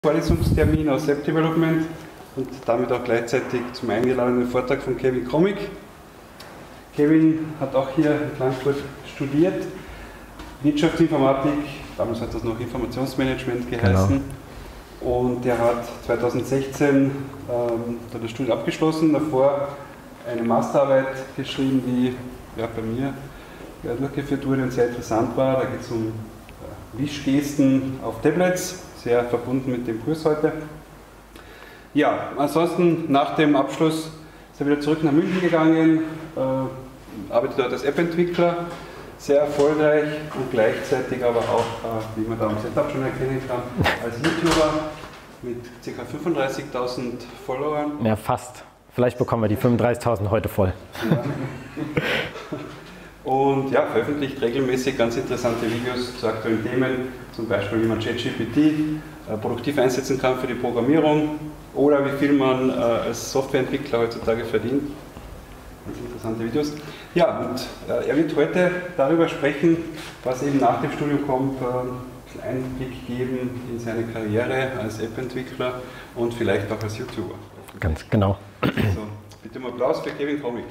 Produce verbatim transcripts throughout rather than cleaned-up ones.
Vorlesungstermin aus App Development und damit auch gleichzeitig zum eingeladenen Vortrag von Kevin Kromig. Kevin hat auch hier in Frankfurt studiert, Wirtschaftsinformatik, damals hat das noch Informationsmanagement geheißen. Genau. Und er hat zweitausendsechzehn ähm, das Studium abgeschlossen, davor eine Masterarbeit geschrieben, die ja, bei mir ja, durchgeführt wurde und sehr interessant war. Da geht es um äh, Wischgesten auf Tablets. Sehr verbunden mit dem Kurs heute. Ja, ansonsten nach dem Abschluss ist er wieder zurück nach München gegangen, äh, arbeitet dort als App-Entwickler, sehr erfolgreich und gleichzeitig aber auch, äh, wie man da am Setup schon erkennen kann, als YouTuber mit ca. fünfunddreißigtausend Followern. Ja, fast. Vielleicht bekommen wir die fünfunddreißigtausend heute voll. Ja. Und ja, veröffentlicht regelmäßig ganz interessante Videos zu aktuellen Themen, zum Beispiel wie man ChatGPT äh, produktiv einsetzen kann für die Programmierung oder wie viel man äh, als Softwareentwickler heutzutage verdient. Ganz interessante Videos. Ja, und äh, er wird heute darüber sprechen, was eben nach dem Studium kommt, äh, einen Einblick geben in seine Karriere als App-Entwickler und vielleicht auch als YouTuber. Ganz genau. Also, bitte um Applaus für Kevin Kromig.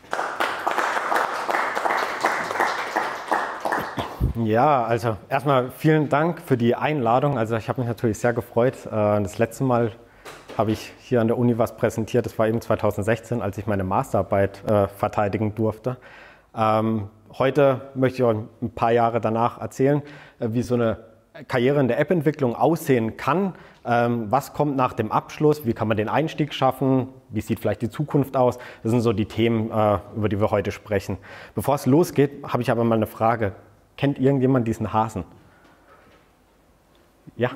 Ja, also erstmal vielen Dank für die Einladung. Also ich habe mich natürlich sehr gefreut. Das letzte Mal habe ich hier an der Uni was präsentiert. Das war eben zweitausendsechzehn, als ich meine Masterarbeit äh, verteidigen durfte. Ähm, heute möchte ich euch ein paar Jahre danach erzählen, äh, wie so eine Karriere in der App-Entwicklung aussehen kann. Ähm, was kommt nach dem Abschluss? Wie kann man den Einstieg schaffen? Wie sieht vielleicht die Zukunft aus? Das sind so die Themen, äh, über die wir heute sprechen. Bevor es losgeht, habe ich aber mal eine Frage. Kennt irgendjemand diesen Hasen? Ja?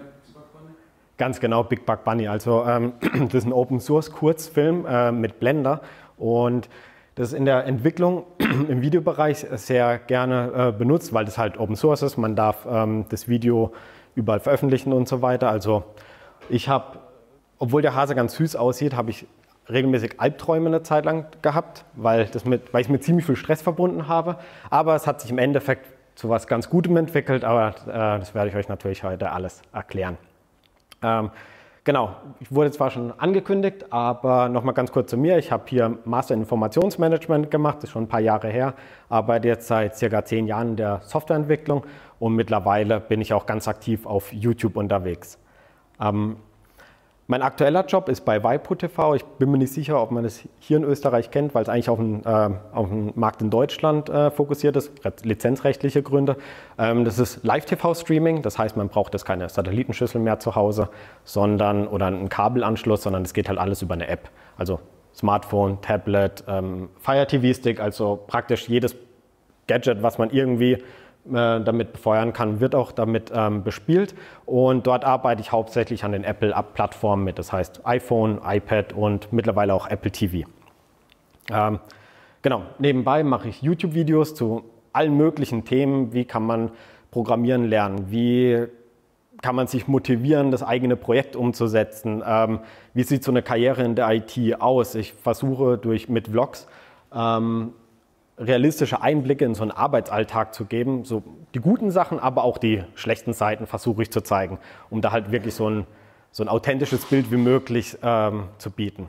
Ganz genau, Big Bug Bunny. Also ähm, das ist ein Open-Source-Kurzfilm äh, mit Blender und das ist in der Entwicklung im Videobereich sehr gerne äh, benutzt, weil das halt Open Source ist. Man darf ähm, das Video überall veröffentlichen und so weiter. Also ich habe, obwohl der Hase ganz süß aussieht, habe ich regelmäßig Albträume eine Zeit lang gehabt, weil, das mit, weil ich mit ziemlich viel Stress verbunden habe. Aber es hat sich im Endeffekt zu was ganz Gutem entwickelt, aber äh, das werde ich euch natürlich heute alles erklären. Ähm, genau, ich wurde zwar schon angekündigt, aber nochmal ganz kurz zu mir. Ich habe hier Master in Informationsmanagement gemacht, das ist schon ein paar Jahre her, arbeite jetzt seit circa zehn Jahren in der Softwareentwicklung und mittlerweile bin ich auch ganz aktiv auf YouTube unterwegs. Ähm, Mein aktueller Job ist bei Waipu T V. Ich bin mir nicht sicher, ob man das hier in Österreich kennt, weil es eigentlich auf den, äh, auf den Markt in Deutschland äh, fokussiert ist, lizenzrechtliche Gründe. Ähm, das ist Live-T V-Streaming, das heißt, man braucht jetzt keine Satellitenschüssel mehr zu Hause, sondern oder einen Kabelanschluss, sondern es geht halt alles über eine App. Also Smartphone, Tablet, ähm, Fire T V-Stick, also praktisch jedes Gadget, was man irgendwie damit befeuern kann, wird auch damit ähm, bespielt und dort arbeite ich hauptsächlich an den Apple-Plattformen mit, das heißt iPhone, iPad und mittlerweile auch Apple T V. Ähm, genau, nebenbei mache ich YouTube-Videos zu allen möglichen Themen, wie kann man programmieren lernen, wie kann man sich motivieren, das eigene Projekt umzusetzen, ähm, wie sieht so eine Karriere in der I T aus. Ich versuche durch mit Vlogs ähm, realistische Einblicke in so einen Arbeitsalltag zu geben, so die guten Sachen, aber auch die schlechten Seiten versuche ich zu zeigen, um da halt wirklich so ein, so ein authentisches Bild wie möglich ähm, zu bieten.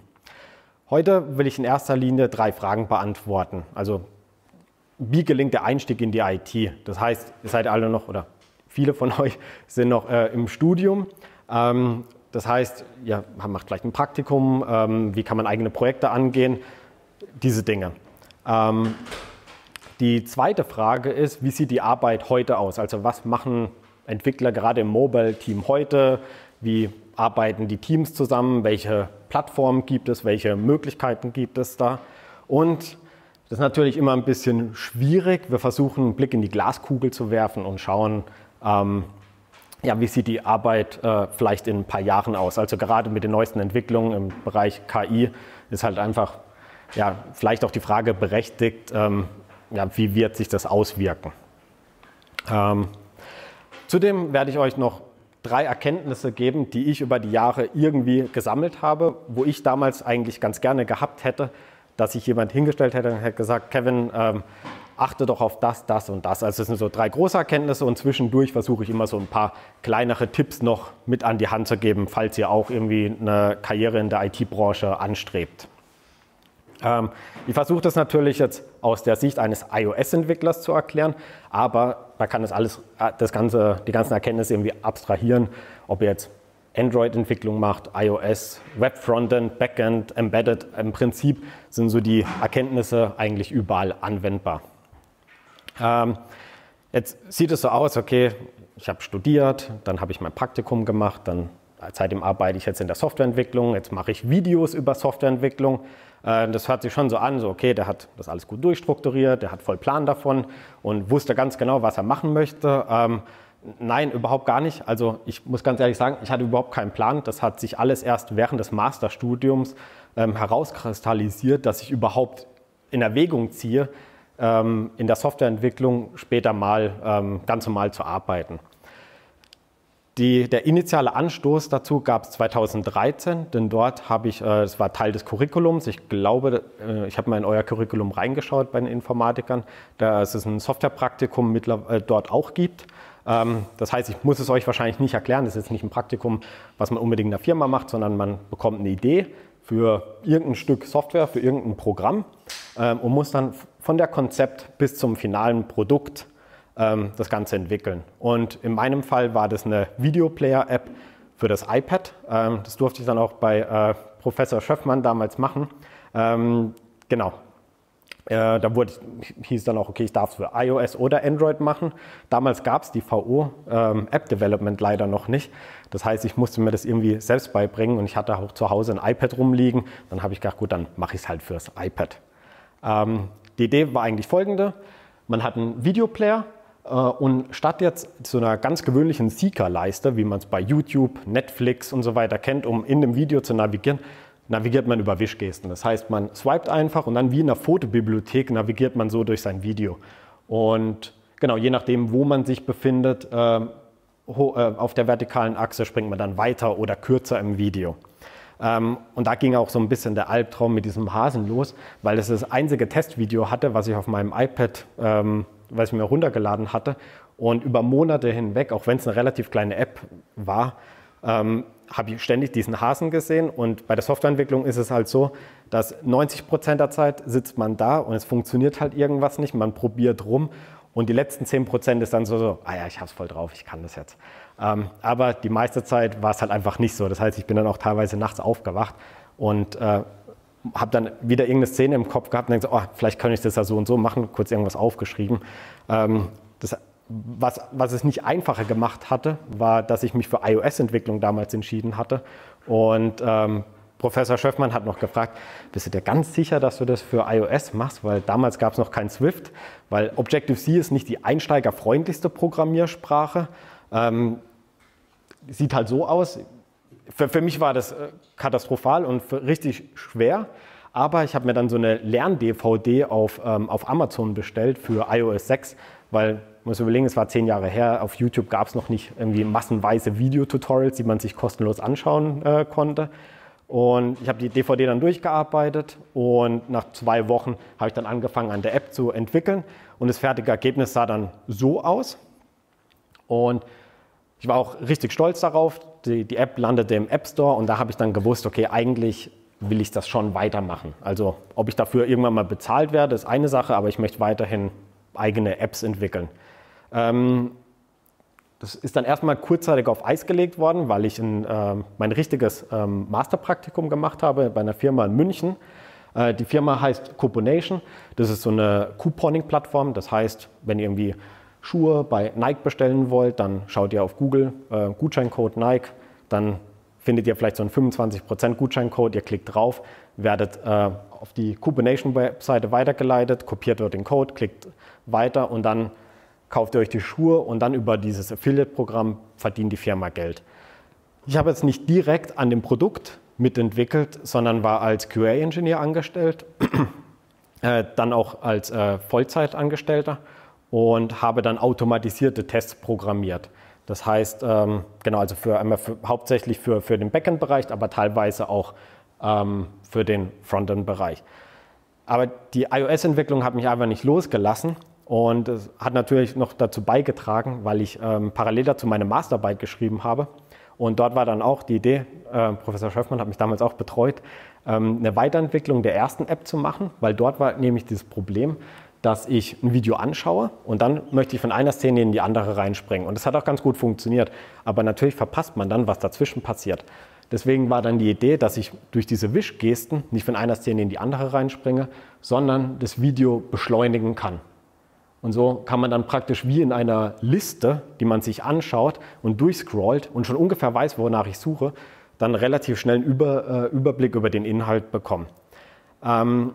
Heute will ich in erster Linie drei Fragen beantworten. Also wie gelingt der Einstieg in die I T? Das heißt, ihr seid alle noch, oder viele von euch sind noch äh, im Studium. Ähm, das heißt, ihr macht vielleicht ein Praktikum, ähm, wie kann man eigene Projekte angehen, diese Dinge. Ähm, die zweite Frage ist, wie sieht die Arbeit heute aus? Also was machen Entwickler gerade im Mobile-Team heute? Wie arbeiten die Teams zusammen? Welche Plattformen gibt es? Welche Möglichkeiten gibt es da? Und das ist natürlich immer ein bisschen schwierig. Wir versuchen, einen Blick in die Glaskugel zu werfen und schauen, ähm, ja, wie sieht die Arbeit äh, vielleicht in ein paar Jahren aus? Also gerade mit den neuesten Entwicklungen im Bereich K I ist halt einfach ja, vielleicht auch die Frage berechtigt, ähm, ja, wie wird sich das auswirken. Ähm, zudem werde ich euch noch drei Erkenntnisse geben, die ich über die Jahre irgendwie gesammelt habe, wo ich damals eigentlich ganz gerne gehabt hätte, dass sich jemand hingestellt hätte und hätte gesagt, Kevin, ähm, achte doch auf das, das und das. Also es sind so drei große Erkenntnisse und zwischendurch versuche ich immer so ein paar kleinere Tipps noch mit an die Hand zu geben, falls ihr auch irgendwie eine Karriere in der I T-Branche anstrebt. Ähm, ich versuche das natürlich jetzt aus der Sicht eines iOS-Entwicklers zu erklären, aber man kann das alles, das ganze, die ganzen Erkenntnisse irgendwie abstrahieren, ob ihr jetzt Android-Entwicklung macht, iOS, Web-Frontend, Backend, Embedded. Im Prinzip sind so die Erkenntnisse eigentlich überall anwendbar. Ähm, jetzt sieht es so aus, okay, ich habe studiert, dann habe ich mein Praktikum gemacht, dann seitdem arbeite ich jetzt in der Softwareentwicklung, jetzt mache ich Videos über Softwareentwicklung. Äh, das hört sich schon so an, so okay, der hat das alles gut durchstrukturiert, der hat voll Plan davon und wusste ganz genau, was er machen möchte. Ähm, nein, überhaupt gar nicht. Also ich muss ganz ehrlich sagen, ich hatte überhaupt keinen Plan. Das hat sich alles erst während des Masterstudiums ähm, herauskristallisiert, dass ich überhaupt in Erwägung ziehe, ähm, in der Softwareentwicklung später mal ähm, ganz normal zu arbeiten. Die, der initiale Anstoß dazu gab es zweitausenddreizehn, denn dort habe ich, äh, das war Teil des Curriculums, ich glaube, äh, ich habe mal in euer Curriculum reingeschaut bei den Informatikern, dass es ein Softwarepraktikum mittlerweile äh, dort auch gibt. Ähm, das heißt, ich muss es euch wahrscheinlich nicht erklären, das ist jetzt nicht ein Praktikum, was man unbedingt in der Firma macht, sondern man bekommt eine Idee für irgendein Stück Software, für irgendein Programm ähm, und muss dann von der Konzept bis zum finalen Produkt das Ganze entwickeln. Und in meinem Fall war das eine Videoplayer-App für das iPad. Das durfte ich dann auch bei Professor Schöffmann damals machen. Genau. Da wurde, hieß dann auch, okay, ich darf es für iOS oder Android machen. Damals gab es die V O App Development leider noch nicht. Das heißt, ich musste mir das irgendwie selbst beibringen und ich hatte auch zu Hause ein iPad rumliegen. Dann habe ich gedacht, gut, dann mache ich es halt fürs iPad. Die Idee war eigentlich folgende. Man hat einen Videoplayer, und statt jetzt so einer ganz gewöhnlichen Seeker-Leiste, wie man es bei YouTube, Netflix und so weiter kennt, um in dem Video zu navigieren, navigiert man über Wischgesten. Das heißt, man swiped einfach und dann wie in einer Fotobibliothek navigiert man so durch sein Video. Und genau, je nachdem, wo man sich befindet, äh, auf der vertikalen Achse springt man dann weiter oder kürzer im Video. Ähm, und da ging auch so ein bisschen der Albtraum mit diesem Hasen los, weil es das einzige Testvideo hatte, was ich auf meinem iPad ähm, was ich mir runtergeladen hatte und über Monate hinweg, auch wenn es eine relativ kleine App war, ähm, habe ich ständig diesen Hasen gesehen und bei der Softwareentwicklung ist es halt so, dass neunzig Prozent der Zeit sitzt man da und es funktioniert halt irgendwas nicht, man probiert rum und die letzten zehn Prozent ist dann so, so ah ja, ich habe es voll drauf, ich kann das jetzt. Ähm, aber die meiste Zeit war es halt einfach nicht so, das heißt, ich bin dann auch teilweise nachts aufgewacht und äh, habe dann wieder irgendeine Szene im Kopf gehabt und denke so, oh, vielleicht kann ich das ja so und so machen, kurz irgendwas aufgeschrieben. Ähm, das, was, was es nicht einfacher gemacht hatte, war, dass ich mich für iOS-Entwicklung damals entschieden hatte. Und ähm, Professor Schöffmann hat noch gefragt, bist du dir ganz sicher, dass du das für iOS machst? Weil damals gab es noch kein Swift, weil Objective-C ist nicht die einsteigerfreundlichste Programmiersprache. Ähm, sieht halt so aus. Für, für mich war das katastrophal und richtig schwer, aber ich habe mir dann so eine Lern-D V D auf, ähm, auf Amazon bestellt für i O S sechs, weil, man muss überlegen, es war zehn Jahre her, auf YouTube gab es noch nicht irgendwie massenweise Videotutorials, die man sich kostenlos anschauen äh, konnte. Und ich habe die D V D dann durchgearbeitet und nach zwei Wochen habe ich dann angefangen, an der App zu entwickeln und das fertige Ergebnis sah dann so aus. Und ich war auch richtig stolz darauf. Die, die App landete im App Store und da habe ich dann gewusst, okay, eigentlich will ich das schon weitermachen. Also ob ich dafür irgendwann mal bezahlt werde, ist eine Sache, aber ich möchte weiterhin eigene Apps entwickeln. Ähm, das ist dann erstmal kurzzeitig auf Eis gelegt worden, weil ich ein, äh, mein richtiges ähm, Masterpraktikum gemacht habe bei einer Firma in München. Äh, die Firma heißt Couponation. Das ist so eine Couponing-Plattform. Das heißt, wenn ihr irgendwie Schuhe bei Nike bestellen wollt, dann schaut ihr auf Google, äh, Gutscheincode Nike, dann findet ihr vielleicht so einen fünfundzwanzig Prozent Gutscheincode, ihr klickt drauf, werdet äh, auf die Couponation-Webseite weitergeleitet, kopiert dort den Code, klickt weiter und dann kauft ihr euch die Schuhe und dann über dieses Affiliate-Programm verdient die Firma Geld. Ich habe jetzt nicht direkt an dem Produkt mitentwickelt, sondern war als Q A-Ingenieur angestellt, äh, dann auch als äh, Vollzeitangestellter und habe dann automatisierte Tests programmiert. Das heißt, ähm, genau, also für, einmal für, hauptsächlich für, für den Backend-Bereich, aber teilweise auch ähm, für den Frontend-Bereich. aber die iOS-Entwicklung hat mich einfach nicht losgelassen und es hat natürlich noch dazu beigetragen, weil ich ähm, parallel dazu meine Masterarbeit geschrieben habe. Und dort war dann auch die Idee, äh, Professor Schöffmann hat mich damals auch betreut, ähm, eine Weiterentwicklung der ersten App zu machen, weil dort war nämlich dieses Problem, dass ich ein Video anschaue und dann möchte ich von einer Szene in die andere reinspringen. Und das hat auch ganz gut funktioniert, aber natürlich verpasst man dann, was dazwischen passiert. Deswegen war dann die Idee, dass ich durch diese Wischgesten nicht von einer Szene in die andere reinspringe, sondern das Video beschleunigen kann. Und so kann man dann praktisch wie in einer Liste, die man sich anschaut und durchscrollt und schon ungefähr weiß, wonach ich suche, dann relativ schnell einen Über, äh, Überblick über den Inhalt bekommen. Ähm,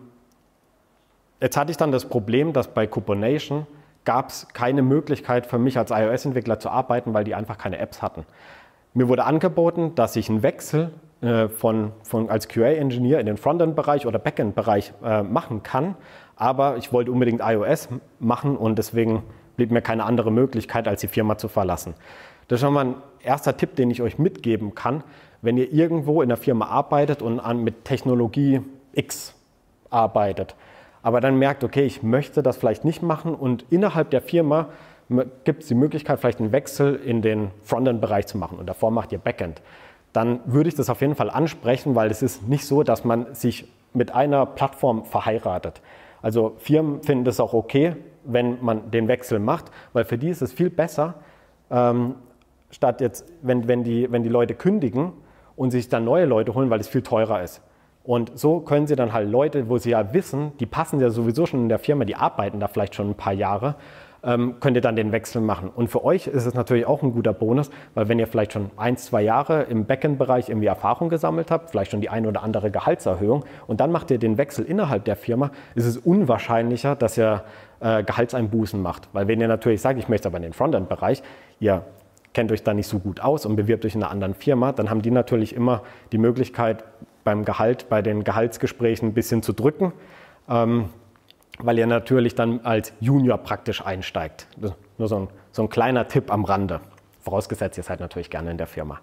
jetzt hatte ich dann das Problem, dass bei Cuponation gab es keine Möglichkeit für mich als iOS-Entwickler zu arbeiten, weil die einfach keine Apps hatten. Mir wurde angeboten, dass ich einen Wechsel äh, von, von als Q A-Engineer in den Frontend-Bereich oder Backend-Bereich äh, machen kann, aber ich wollte unbedingt iOS machen und deswegen blieb mir keine andere Möglichkeit, als die Firma zu verlassen. Das ist schon mal ein erster Tipp, den ich euch mitgeben kann, wenn ihr irgendwo in der Firma arbeitet und an, mit Technologie X arbeitet, aber dann merkt, okay, ich möchte das vielleicht nicht machen und innerhalb der Firma gibt es die Möglichkeit, vielleicht einen Wechsel in den Frontend-Bereich zu machen und davor macht ihr Backend. Dann würde ich das auf jeden Fall ansprechen, weil es ist nicht so, dass man sich mit einer Plattform verheiratet. Also Firmen finden es auch okay, wenn man den Wechsel macht, weil für die ist es viel besser, ähm, statt jetzt, wenn, wenn, die, wenn die Leute kündigen und sich dann neue Leute holen, weil es viel teurer ist. Und so können sie dann halt Leute, wo sie ja wissen, die passen ja sowieso schon in der Firma, die arbeiten da vielleicht schon ein paar Jahre, ähm, könnt ihr dann den Wechsel machen. Und für euch ist es natürlich auch ein guter Bonus, weil wenn ihr vielleicht schon ein, zwei Jahre im Backend-Bereich irgendwie Erfahrung gesammelt habt, vielleicht schon die ein oder andere Gehaltserhöhung und dann macht ihr den Wechsel innerhalb der Firma, ist es unwahrscheinlicher, dass ihr äh, Gehaltseinbußen macht. Weil wenn ihr natürlich sagt, ich möchte aber in den Frontend-Bereich, ihr kennt euch da nicht so gut aus und bewirbt euch in einer anderen Firma, dann haben die natürlich immer die Möglichkeit, beim Gehalt, bei den Gehaltsgesprächen ein bisschen zu drücken, ähm, weil ihr natürlich dann als Junior praktisch einsteigt. Das ist nur so ein, so ein kleiner Tipp am Rande, vorausgesetzt ihr seid natürlich gerne in der Firma.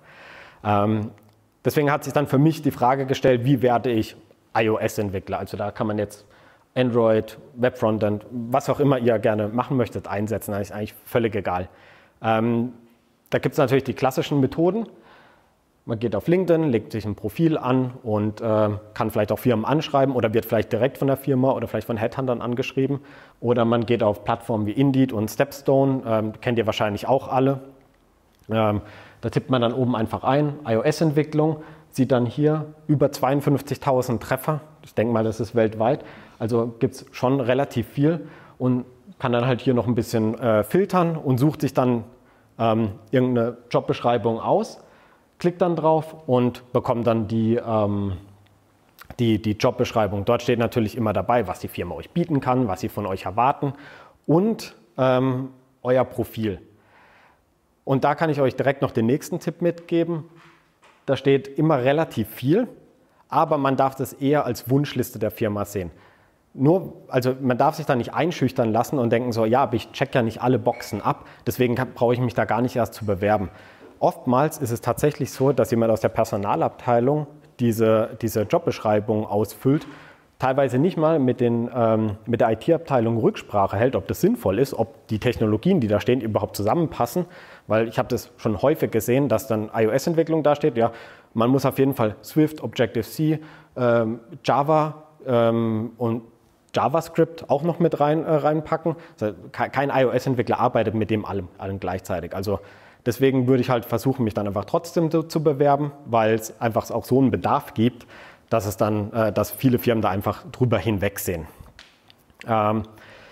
Ähm, deswegen hat sich dann für mich die Frage gestellt, wie werde ich iOS-Entwickler? Also da kann man jetzt Android, Webfrontend, was auch immer ihr gerne machen möchtet, einsetzen, das ist eigentlich völlig egal. Ähm, da gibt es natürlich die klassischen Methoden. Man geht auf LinkedIn, legt sich ein Profil an und äh, kann vielleicht auch Firmen anschreiben oder wird vielleicht direkt von der Firma oder vielleicht von Headhuntern angeschrieben. Oder man geht auf Plattformen wie Indeed und Stepstone, ähm, kennt ihr wahrscheinlich auch alle. Ähm, da tippt man dann oben einfach ein, iOS-Entwicklung, sieht dann hier über zweiundfünfzigtausend Treffer. Ich denke mal, das ist weltweit. Also gibt es schon relativ viel und kann dann halt hier noch ein bisschen äh, filtern und sucht sich dann ähm, irgendeine Jobbeschreibung aus. Klickt dann drauf und bekommt dann die, ähm, die, die Jobbeschreibung. Dort steht natürlich immer dabei, was die Firma euch bieten kann, was sie von euch erwarten und ähm, euer Profil. Und da kann ich euch direkt noch den nächsten Tipp mitgeben. Da steht immer relativ viel, aber man darf das eher als Wunschliste der Firma sehen. Nur, also man darf sich da nicht einschüchtern lassen und denken so, ja, aber ich check ja nicht alle Boxen ab, deswegen brauche ich mich da gar nicht erst zu bewerben. Oftmals ist es tatsächlich so, dass jemand aus der Personalabteilung diese, diese Jobbeschreibung ausfüllt, teilweise nicht mal mit, den, ähm, mit der I T-Abteilung Rücksprache hält, ob das sinnvoll ist, ob die Technologien, die da stehen, überhaupt zusammenpassen. Weil ich habe das schon häufig gesehen, dass dann iOS-Entwicklung da steht. Ja, man muss auf jeden Fall Swift, Objective-C, ähm, Java ähm, und JavaScript auch noch mit rein, äh, reinpacken. Also kein iOS-Entwickler arbeitet mit dem allem, allem gleichzeitig. Also deswegen würde ich halt versuchen, mich dann einfach trotzdem zu, zu bewerben, weil es einfach auch so einen Bedarf gibt, dass es dann, äh, dass viele Firmen da einfach drüber hinwegsehen. Ähm,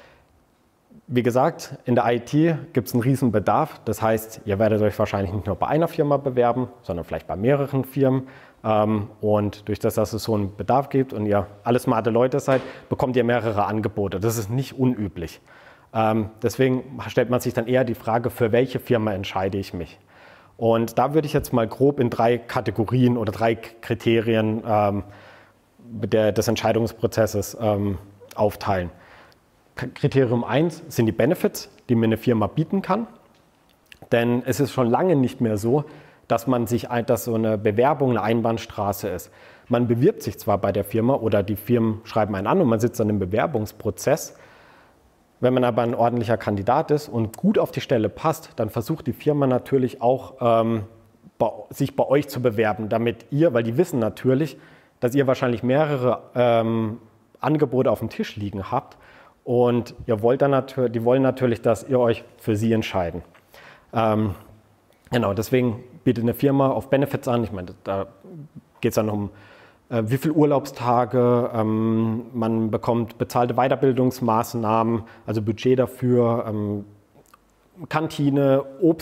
wie gesagt, in der I T gibt es einen riesen Bedarf. Das heißt, ihr werdet euch wahrscheinlich nicht nur bei einer Firma bewerben, sondern vielleicht bei mehreren Firmen. Ähm, und durch das, dass es so einen Bedarf gibt und ihr alle smarte Leute seid, bekommt ihr mehrere Angebote. Das ist nicht unüblich. Ähm, deswegen stellt man sich dann eher die Frage, für welche Firma entscheide ich mich? Und da würde ich jetzt mal grob in drei Kategorien oder drei Kriterien ähm, der, des Entscheidungsprozesses ähm, aufteilen. K- Kriterium eins sind die Benefits, die mir eine Firma bieten kann. Denn es ist schon lange nicht mehr so, dass man sich, dass so eine Bewerbung eine Einbahnstraße ist. Man bewirbt sich zwar bei der Firma oder die Firmen schreiben einen an und man sitzt dann im Bewerbungsprozess. Wenn man aber ein ordentlicher Kandidat ist und gut auf die Stelle passt, dann versucht die Firma natürlich auch, ähm, bei, sich bei euch zu bewerben, damit ihr, weil die wissen natürlich, dass ihr wahrscheinlich mehrere ähm, Angebote auf dem Tisch liegen habt und ihr wollt dann natürlich, die wollen natürlich, dass ihr euch für sie entscheiden. Ähm, genau, deswegen bietet eine Firma auf Benefits an. Ich meine, da geht es dann um äh, wie viele Urlaubstage, ähm, man bekommt bezahlte Weiterbildungsmaßnahmen, also Budget dafür, ähm, Kantine,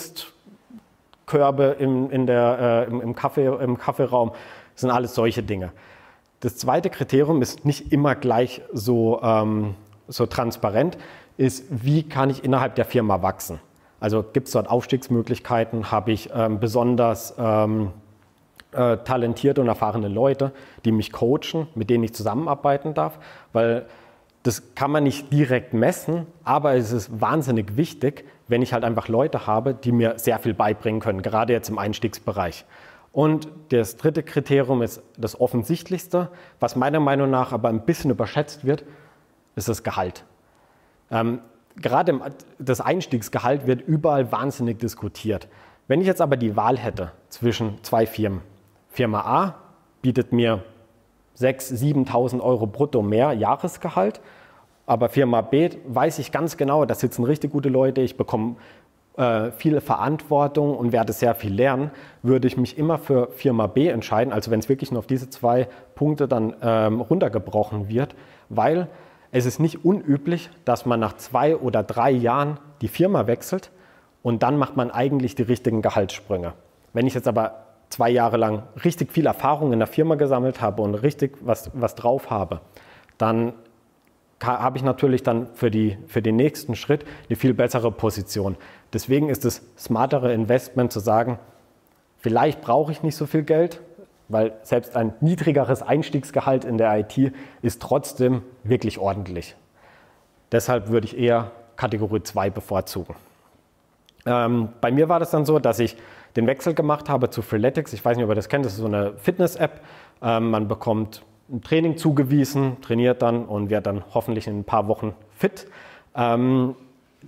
Obstkörbe im, in der, äh, im, im, Kaffee, im Kaffeeraum, das sind alles solche Dinge. Das zweite Kriterium ist nicht immer gleich so, ähm, so transparent, ist, wie kann ich innerhalb der Firma wachsen? Also gibt es dort Aufstiegsmöglichkeiten, habe ich ähm, besonders ähm, äh, talentierte und erfahrene Leute, die mich coachen, mit denen ich zusammenarbeiten darf, weil das kann man nicht direkt messen, aber es ist wahnsinnig wichtig, wenn ich halt einfach Leute habe, die mir sehr viel beibringen können, gerade jetzt im Einstiegsbereich. Und das dritte Kriterium ist das offensichtlichste, was meiner Meinung nach aber ein bisschen überschätzt wird, ist das Gehalt. Ähm, gerade das Einstiegsgehalt wird überall wahnsinnig diskutiert. Wenn ich jetzt aber die Wahl hätte zwischen zwei Firmen, Firma A bietet mir sechstausend, siebentausend Euro brutto mehr Jahresgehalt, aber Firma B weiß ich ganz genau, da sitzen richtig gute Leute, ich bekomme äh, viel Verantwortung und werde sehr viel lernen, würde ich mich immer für Firma B entscheiden, also wenn es wirklich nur auf diese zwei Punkte dann ähm, runtergebrochen wird, weil es ist nicht unüblich, dass man nach zwei oder drei Jahren die Firma wechselt und dann macht man eigentlich die richtigen Gehaltssprünge. Wenn ich jetzt aber zwei Jahre lang richtig viel Erfahrung in der Firma gesammelt habe und richtig was, was drauf habe, dann habe ich natürlich dann für, die, für den nächsten Schritt eine viel bessere Position. Deswegen ist das smartere Investment zu sagen, vielleicht brauche ich nicht so viel Geld, weil selbst ein niedrigeres Einstiegsgehalt in der I T ist trotzdem wirklich ordentlich. Deshalb würde ich eher Kategorie zwei bevorzugen. Ähm, bei mir war das dann so, dass ich den Wechsel gemacht habe zu Freeletics. Ich weiß nicht, ob ihr das kennt, das ist so eine Fitness-App. Ähm, man bekommt ein Training zugewiesen, trainiert dann und wird dann hoffentlich in ein paar Wochen fit, ähm,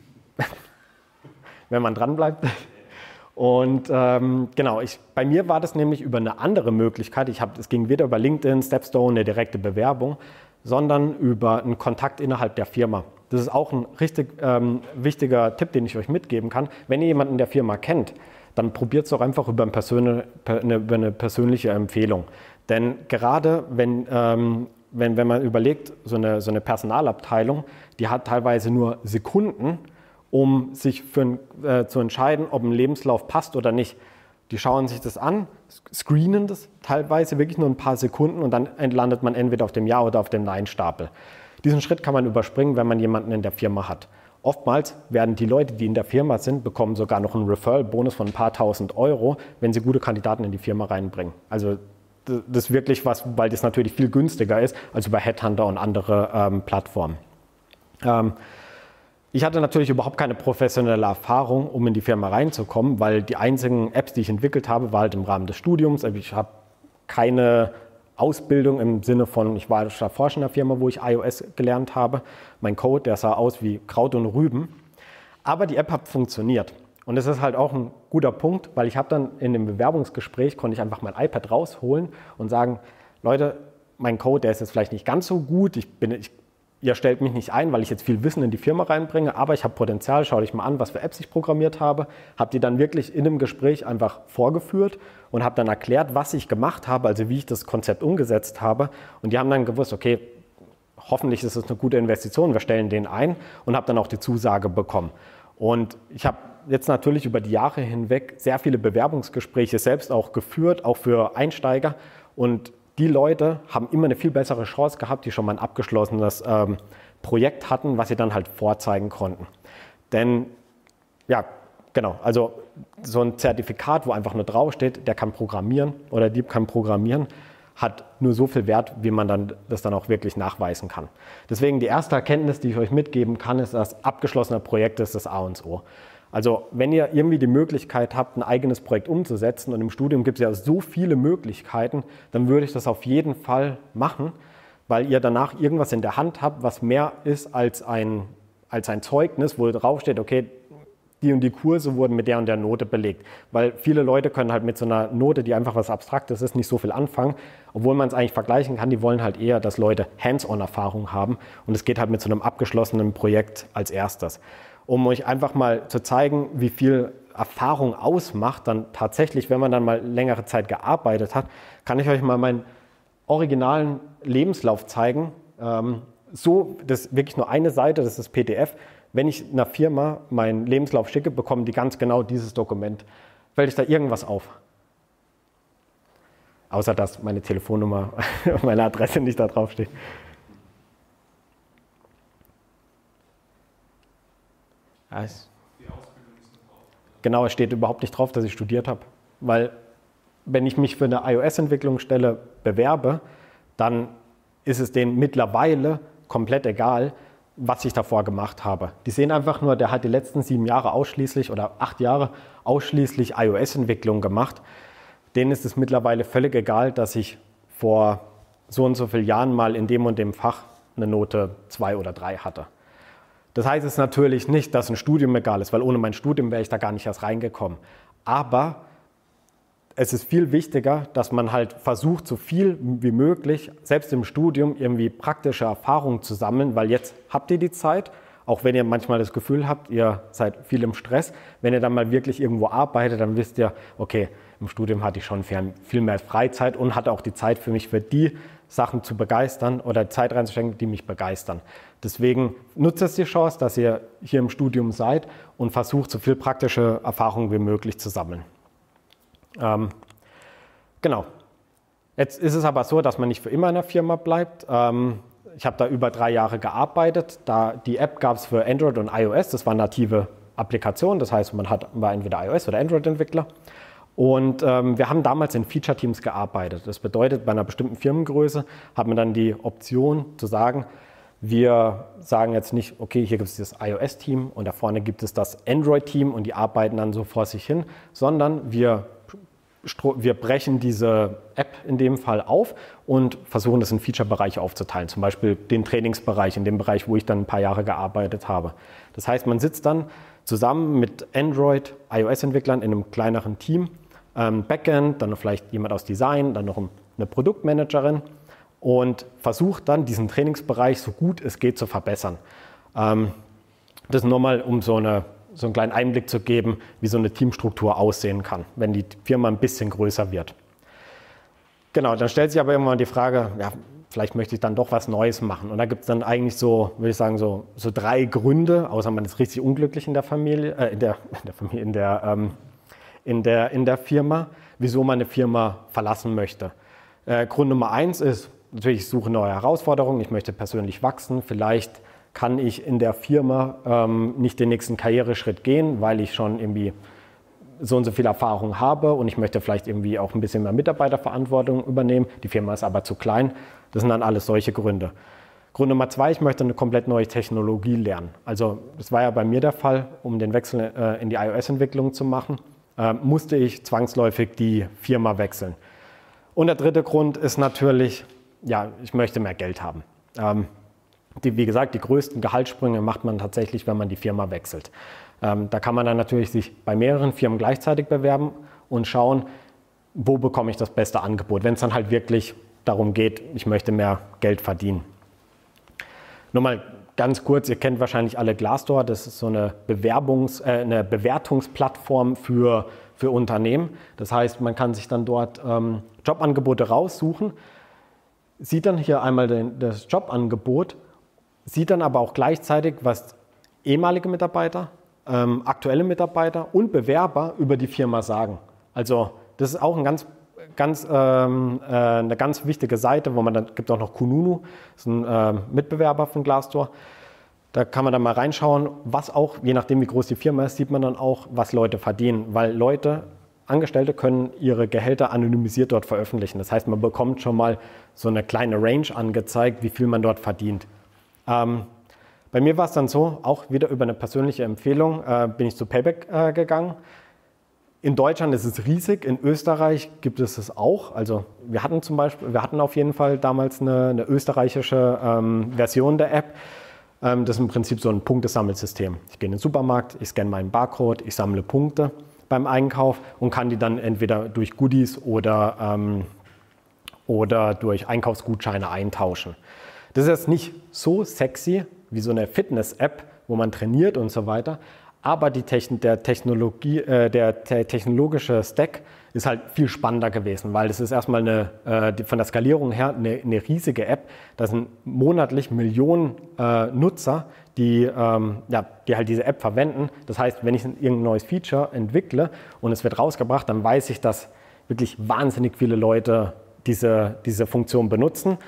wenn man dran bleibt. Und ähm, genau, ich, bei mir war das nämlich über eine andere Möglichkeit. Ich hab, es ging weder über LinkedIn, Stepstone, eine direkte Bewerbung, sondern über einen Kontakt innerhalb der Firma. Das ist auch ein richtig ähm, wichtiger Tipp, den ich euch mitgeben kann. Wenn ihr jemanden in der Firma kennt, dann probiert es doch einfach über, ein Persön eine, über eine persönliche Empfehlung. Denn gerade wenn, ähm, wenn, wenn man überlegt, so eine, so eine Personalabteilung, die hat teilweise nur Sekunden, um sich für, äh, zu entscheiden, ob ein Lebenslauf passt oder nicht. Die schauen sich das an, screenen das teilweise wirklich nur ein paar Sekunden und dann landet man entweder auf dem Ja- oder auf dem Nein-Stapel. Diesen Schritt kann man überspringen, wenn man jemanden in der Firma hat. Oftmals werden die Leute, die in der Firma sind, bekommen sogar noch einen Referral-Bonus von ein paar tausend Euro, wenn sie gute Kandidaten in die Firma reinbringen. Also das ist wirklich was, weil das natürlich viel günstiger ist als über Headhunter und andere ähm, Plattformen. Ähm, ich hatte natürlich überhaupt keine professionelle Erfahrung, um in die Firma reinzukommen, weil die einzigen Apps, die ich entwickelt habe, war halt im Rahmen des Studiums. Ich habe keine Ausbildung im Sinne von, ich war davor schon in der Firma, wo ich iOS gelernt habe. Mein Code, der sah aus wie Kraut und Rüben. Aber die App hat funktioniert. Und das ist halt auch ein guter Punkt, weil ich habe dann in dem Bewerbungsgespräch, konnte ich einfach mein iPad rausholen und sagen, Leute, mein Code, der ist jetzt vielleicht nicht ganz so gut, ich bin, ich, ihr stellt mich nicht ein, weil ich jetzt viel Wissen in die Firma reinbringe, aber ich habe Potenzial, schaut euch mal an, was für Apps ich programmiert habe, habe die dann wirklich in einem Gespräch einfach vorgeführt und habe dann erklärt, was ich gemacht habe, also wie ich das Konzept umgesetzt habe. Und die haben dann gewusst, okay, hoffentlich ist es eine gute Investition, wir stellen den ein und habe dann auch die Zusage bekommen. Und ich habe jetzt natürlich über die Jahre hinweg sehr viele Bewerbungsgespräche selbst auch geführt, auch für Einsteiger. Und die Leute haben immer eine viel bessere Chance gehabt, die schon mal ein abgeschlossenes ähm, Projekt hatten, was sie dann halt vorzeigen konnten. Denn, ja, genau, also so ein Zertifikat, wo einfach nur draufsteht, der kann programmieren oder die kann programmieren, hat nur so viel Wert, wie man dann das dann auch wirklich nachweisen kann. Deswegen die erste Erkenntnis, die ich euch mitgeben kann, ist, dass abgeschlossene Projekte ist das A und O. Also wenn ihr irgendwie die Möglichkeit habt, ein eigenes Projekt umzusetzen und im Studium gibt es ja so viele Möglichkeiten, dann würde ich das auf jeden Fall machen, weil ihr danach irgendwas in der Hand habt, was mehr ist als ein, als ein Zeugnis, wo drauf steht, okay, die und die Kurse wurden mit der und der Note belegt. Weil viele Leute können halt mit so einer Note, die einfach was Abstraktes ist, nicht so viel anfangen, obwohl man es eigentlich vergleichen kann. Die wollen halt eher, dass Leute Hands-on-Erfahrung haben und es geht halt mit so einem abgeschlossenen Projekt als erstes. Um euch einfach mal zu zeigen, wie viel Erfahrung ausmacht, dann tatsächlich, wenn man dann mal längere Zeit gearbeitet hat, kann ich euch mal meinen originalen Lebenslauf zeigen. Ähm, so, das ist wirklich nur eine Seite, das ist das P D F. Wenn ich einer Firma meinen Lebenslauf schicke, bekommen die ganz genau dieses Dokument. Fällt euch da irgendwas auf? Außer, dass meine Telefonnummer, meine Adresse nicht da drauf steht. Also, genau, es steht überhaupt nicht drauf, dass ich studiert habe. Weil, wenn ich mich für eine iOS-Entwicklungsstelle bewerbe, dann ist es denen mittlerweile komplett egal, was ich davor gemacht habe. Die sehen einfach nur, der hat die letzten sieben Jahre ausschließlich oder acht Jahre ausschließlich iOS-Entwicklung gemacht. Denen ist es mittlerweile völlig egal, dass ich vor so und so vielen Jahren mal in dem und dem Fach eine Note zwei oder drei hatte. Das heißt es natürlich nicht, dass ein Studium egal ist, weil ohne mein Studium wäre ich da gar nicht erst reingekommen. Aber es ist viel wichtiger, dass man halt versucht, so viel wie möglich, selbst im Studium, irgendwie praktische Erfahrungen zu sammeln, weil jetzt habt ihr die Zeit, auch wenn ihr manchmal das Gefühl habt, ihr seid viel im Stress. Wenn ihr dann mal wirklich irgendwo arbeitet, dann wisst ihr, okay, im Studium hatte ich schon viel mehr Freizeit und hatte auch die Zeit für mich, für die Sachen zu begeistern oder Zeit reinzustecken, die mich begeistern. Deswegen nutzt es die Chance, dass ihr hier im Studium seid und versucht, so viel praktische Erfahrungen wie möglich zu sammeln. Ähm, genau. Jetzt ist es aber so, dass man nicht für immer in der Firma bleibt. Ähm, ich habe da über drei Jahre gearbeitet. Da, die App gab es für Android und iOS. Das waren native Applikationen. Das heißt, man hat, war entweder iOS- oder Android-Entwickler. Und ähm, wir haben damals in Feature-Teams gearbeitet. Das bedeutet, bei einer bestimmten Firmengröße hat man dann die Option zu sagen, wir sagen jetzt nicht, okay, hier gibt es das iOS-Team und da vorne gibt es das Android-Team und die arbeiten dann so vor sich hin, sondern wir, wir brechen diese App in dem Fall auf und versuchen das in Feature-Bereiche aufzuteilen. Zum Beispiel den Trainingsbereich, in dem Bereich, wo ich dann ein paar Jahre gearbeitet habe. Das heißt, man sitzt dann zusammen mit Android-, iOS-Entwicklern in einem kleineren Team, ähm, Backend, dann noch vielleicht jemand aus Design, dann noch eine Produktmanagerin und versucht dann, diesen Trainingsbereich so gut es geht zu verbessern. Ähm, das nur mal, um so, eine, so einen kleinen Einblick zu geben, wie so eine Teamstruktur aussehen kann, wenn die Firma ein bisschen größer wird. Genau, dann stellt sich aber irgendwann die Frage, ja, vielleicht möchte ich dann doch was Neues machen. Und da gibt es dann eigentlich so, würde ich sagen, so, so drei Gründe, außer man ist richtig unglücklich in der Familie, äh, in der, in der Familie, in der, ähm, in der, in der Firma, wieso man eine Firma verlassen möchte. Äh, Grund Nummer eins ist, natürlich, ich suche neue Herausforderungen, ich möchte persönlich wachsen, vielleicht kann ich in der Firma ähm, nicht den nächsten Karriereschritt gehen, weil ich schon irgendwie so und so viel Erfahrung habe und ich möchte vielleicht irgendwie auch ein bisschen mehr Mitarbeiterverantwortung übernehmen. Die Firma ist aber zu klein. Das sind dann alles solche Gründe. Grund Nummer zwei, ich möchte eine komplett neue Technologie lernen. Also das war ja bei mir der Fall, um den Wechsel äh, in die iOS-Entwicklung zu machen, äh, musste ich zwangsläufig die Firma wechseln. Und der dritte Grund ist natürlich, ja, ich möchte mehr Geld haben. Ähm, die, wie gesagt, die größten Gehaltssprünge macht man tatsächlich, wenn man die Firma wechselt. Ähm, da kann man dann natürlich sich bei mehreren Firmen gleichzeitig bewerben und schauen, wo bekomme ich das beste Angebot, wenn es dann halt wirklich darum geht, ich möchte mehr Geld verdienen. Nur mal ganz kurz, ihr kennt wahrscheinlich alle Glassdoor, das ist so eine, Bewerbungs-, äh, eine Bewertungsplattform für, für Unternehmen. Das heißt, man kann sich dann dort ähm, Jobangebote raussuchen, sieht dann hier einmal den, das Jobangebot, sieht dann aber auch gleichzeitig, was ehemalige Mitarbeiter, ähm, aktuelle Mitarbeiter und Bewerber über die Firma sagen. Also das ist auch ein ganz, ganz, ähm, äh, eine ganz wichtige Seite, wo man dann gibt auch noch Kununu, das ist ein äh, Mitbewerber von Glassdoor. Da kann man dann mal reinschauen, was auch, je nachdem wie groß die Firma ist, sieht man dann auch, was Leute verdienen, weil Leute, Angestellte können ihre Gehälter anonymisiert dort veröffentlichen. Das heißt, man bekommt schon mal so eine kleine Range angezeigt, wie viel man dort verdient. Ähm, Bei mir war es dann so, auch wieder über eine persönliche Empfehlung äh, bin ich zu Payback äh, gegangen. In Deutschland ist es riesig, in Österreich gibt es es auch. Also wir hatten zum Beispiel, wir hatten auf jeden Fall damals eine, eine österreichische ähm, Version der App. Ähm, das ist im Prinzip so ein Punktesammelsystem. Ich gehe in den Supermarkt, ich scanne meinen Barcode, ich sammle Punkte beim Einkauf und kann die dann entweder durch Goodies oder, ähm, oder durch Einkaufsgutscheine eintauschen. Das ist jetzt nicht so sexy wie so eine Fitness-App, wo man trainiert und so weiter. Aber die Techn der, Technologie, äh, der, der technologische Stack ist halt viel spannender gewesen, weil das ist erstmal eine, äh, die, von der Skalierung her eine, eine riesige App. Da sind monatlich Millionen äh, Nutzer, die, ähm, ja, die halt diese App verwenden. Das heißt, wenn ich irgendein neues Feature entwickle und es wird rausgebracht, dann weiß ich, dass wirklich wahnsinnig viele Leute diese, diese Funktion benutzen.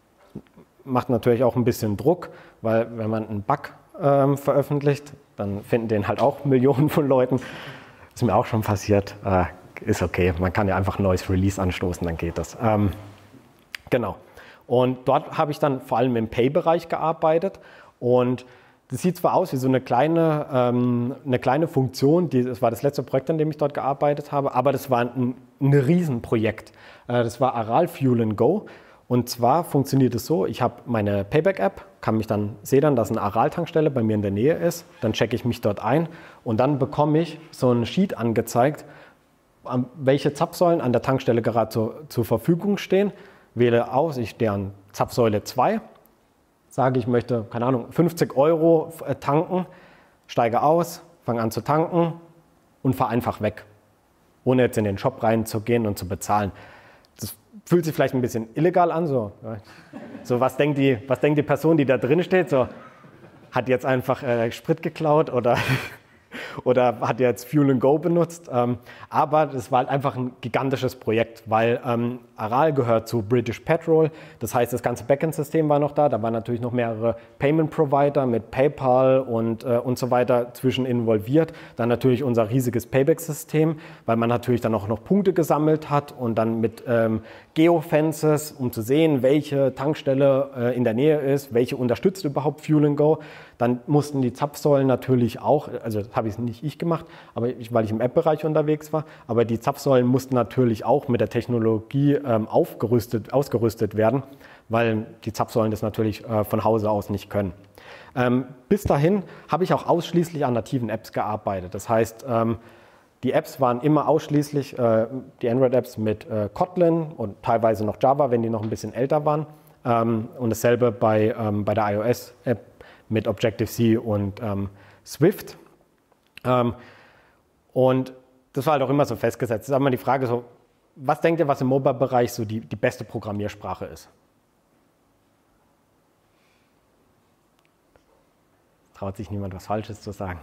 Macht natürlich auch ein bisschen Druck, weil wenn man einen Bug ähm, veröffentlicht, dann finden den halt auch Millionen von Leuten. Ist mir auch schon passiert. Äh, ist okay, man kann ja einfach ein neues Release anstoßen, dann geht das. Ähm, genau. Und dort habe ich dann vor allem im Pay-Bereich gearbeitet. Und das sieht zwar aus wie so eine kleine, ähm, eine kleine Funktion, die, das war das letzte Projekt, an dem ich dort gearbeitet habe, aber das war ein, ein Riesenprojekt. Äh, das war Aral Fuel and Go. Und zwar funktioniert es so, ich habe meine Payback-App, kann mich dann, sehe dann, dass eine Aral-Tankstelle bei mir in der Nähe ist, dann checke ich mich dort ein und dann bekomme ich so ein Sheet angezeigt, welche Zapfsäulen an der Tankstelle gerade zu, zur Verfügung stehen, wähle aus, ich stehe an Zapfsäule zwei, sage, ich möchte, keine Ahnung, fünfzig Euro tanken, steige aus, fange an zu tanken und fahre einfach weg, ohne jetzt in den Shop reinzugehen und zu bezahlen. Das fühlt sich vielleicht ein bisschen illegal an, so, so was, denkt die, was denkt die Person, die da drin steht, so, hat jetzt einfach äh, Sprit geklaut oder, oder hat jetzt Fuel and Go benutzt, ähm, aber das war halt einfach ein gigantisches Projekt, weil ähm, Aral gehört zu British Petrol, das heißt, das ganze Backend-System war noch da, da waren natürlich noch mehrere Payment-Provider mit PayPal und, äh, und so weiter zwischen involviert, dann natürlich unser riesiges Payback-System, weil man natürlich dann auch noch Punkte gesammelt hat und dann mit ähm, Geofences, um zu sehen, welche Tankstelle äh, in der Nähe ist, welche unterstützt überhaupt Fuel and Go. Dann mussten die Zapfsäulen natürlich auch, also das habe ich nicht ich gemacht, aber ich, weil ich im App-Bereich unterwegs war, aber die Zapfsäulen mussten natürlich auch mit der Technologie ähm, aufgerüstet, ausgerüstet werden, weil die Zapfsäulen das natürlich äh, von Hause aus nicht können. Ähm, bis dahin habe ich auch ausschließlich an nativen Apps gearbeitet. Das heißt, ähm, die Apps waren immer ausschließlich, äh, die Android-Apps mit äh, Kotlin und teilweise noch Java, wenn die noch ein bisschen älter waren. Ähm, und dasselbe bei, ähm, bei der iOS-App mit Objective-C und ähm, Swift. Ähm, und das war halt auch immer so festgesetzt. Das ist immer die Frage so, was denkt ihr, was im Mobile-Bereich so die, die beste Programmiersprache ist? Traut sich niemand, was Falsches zu sagen.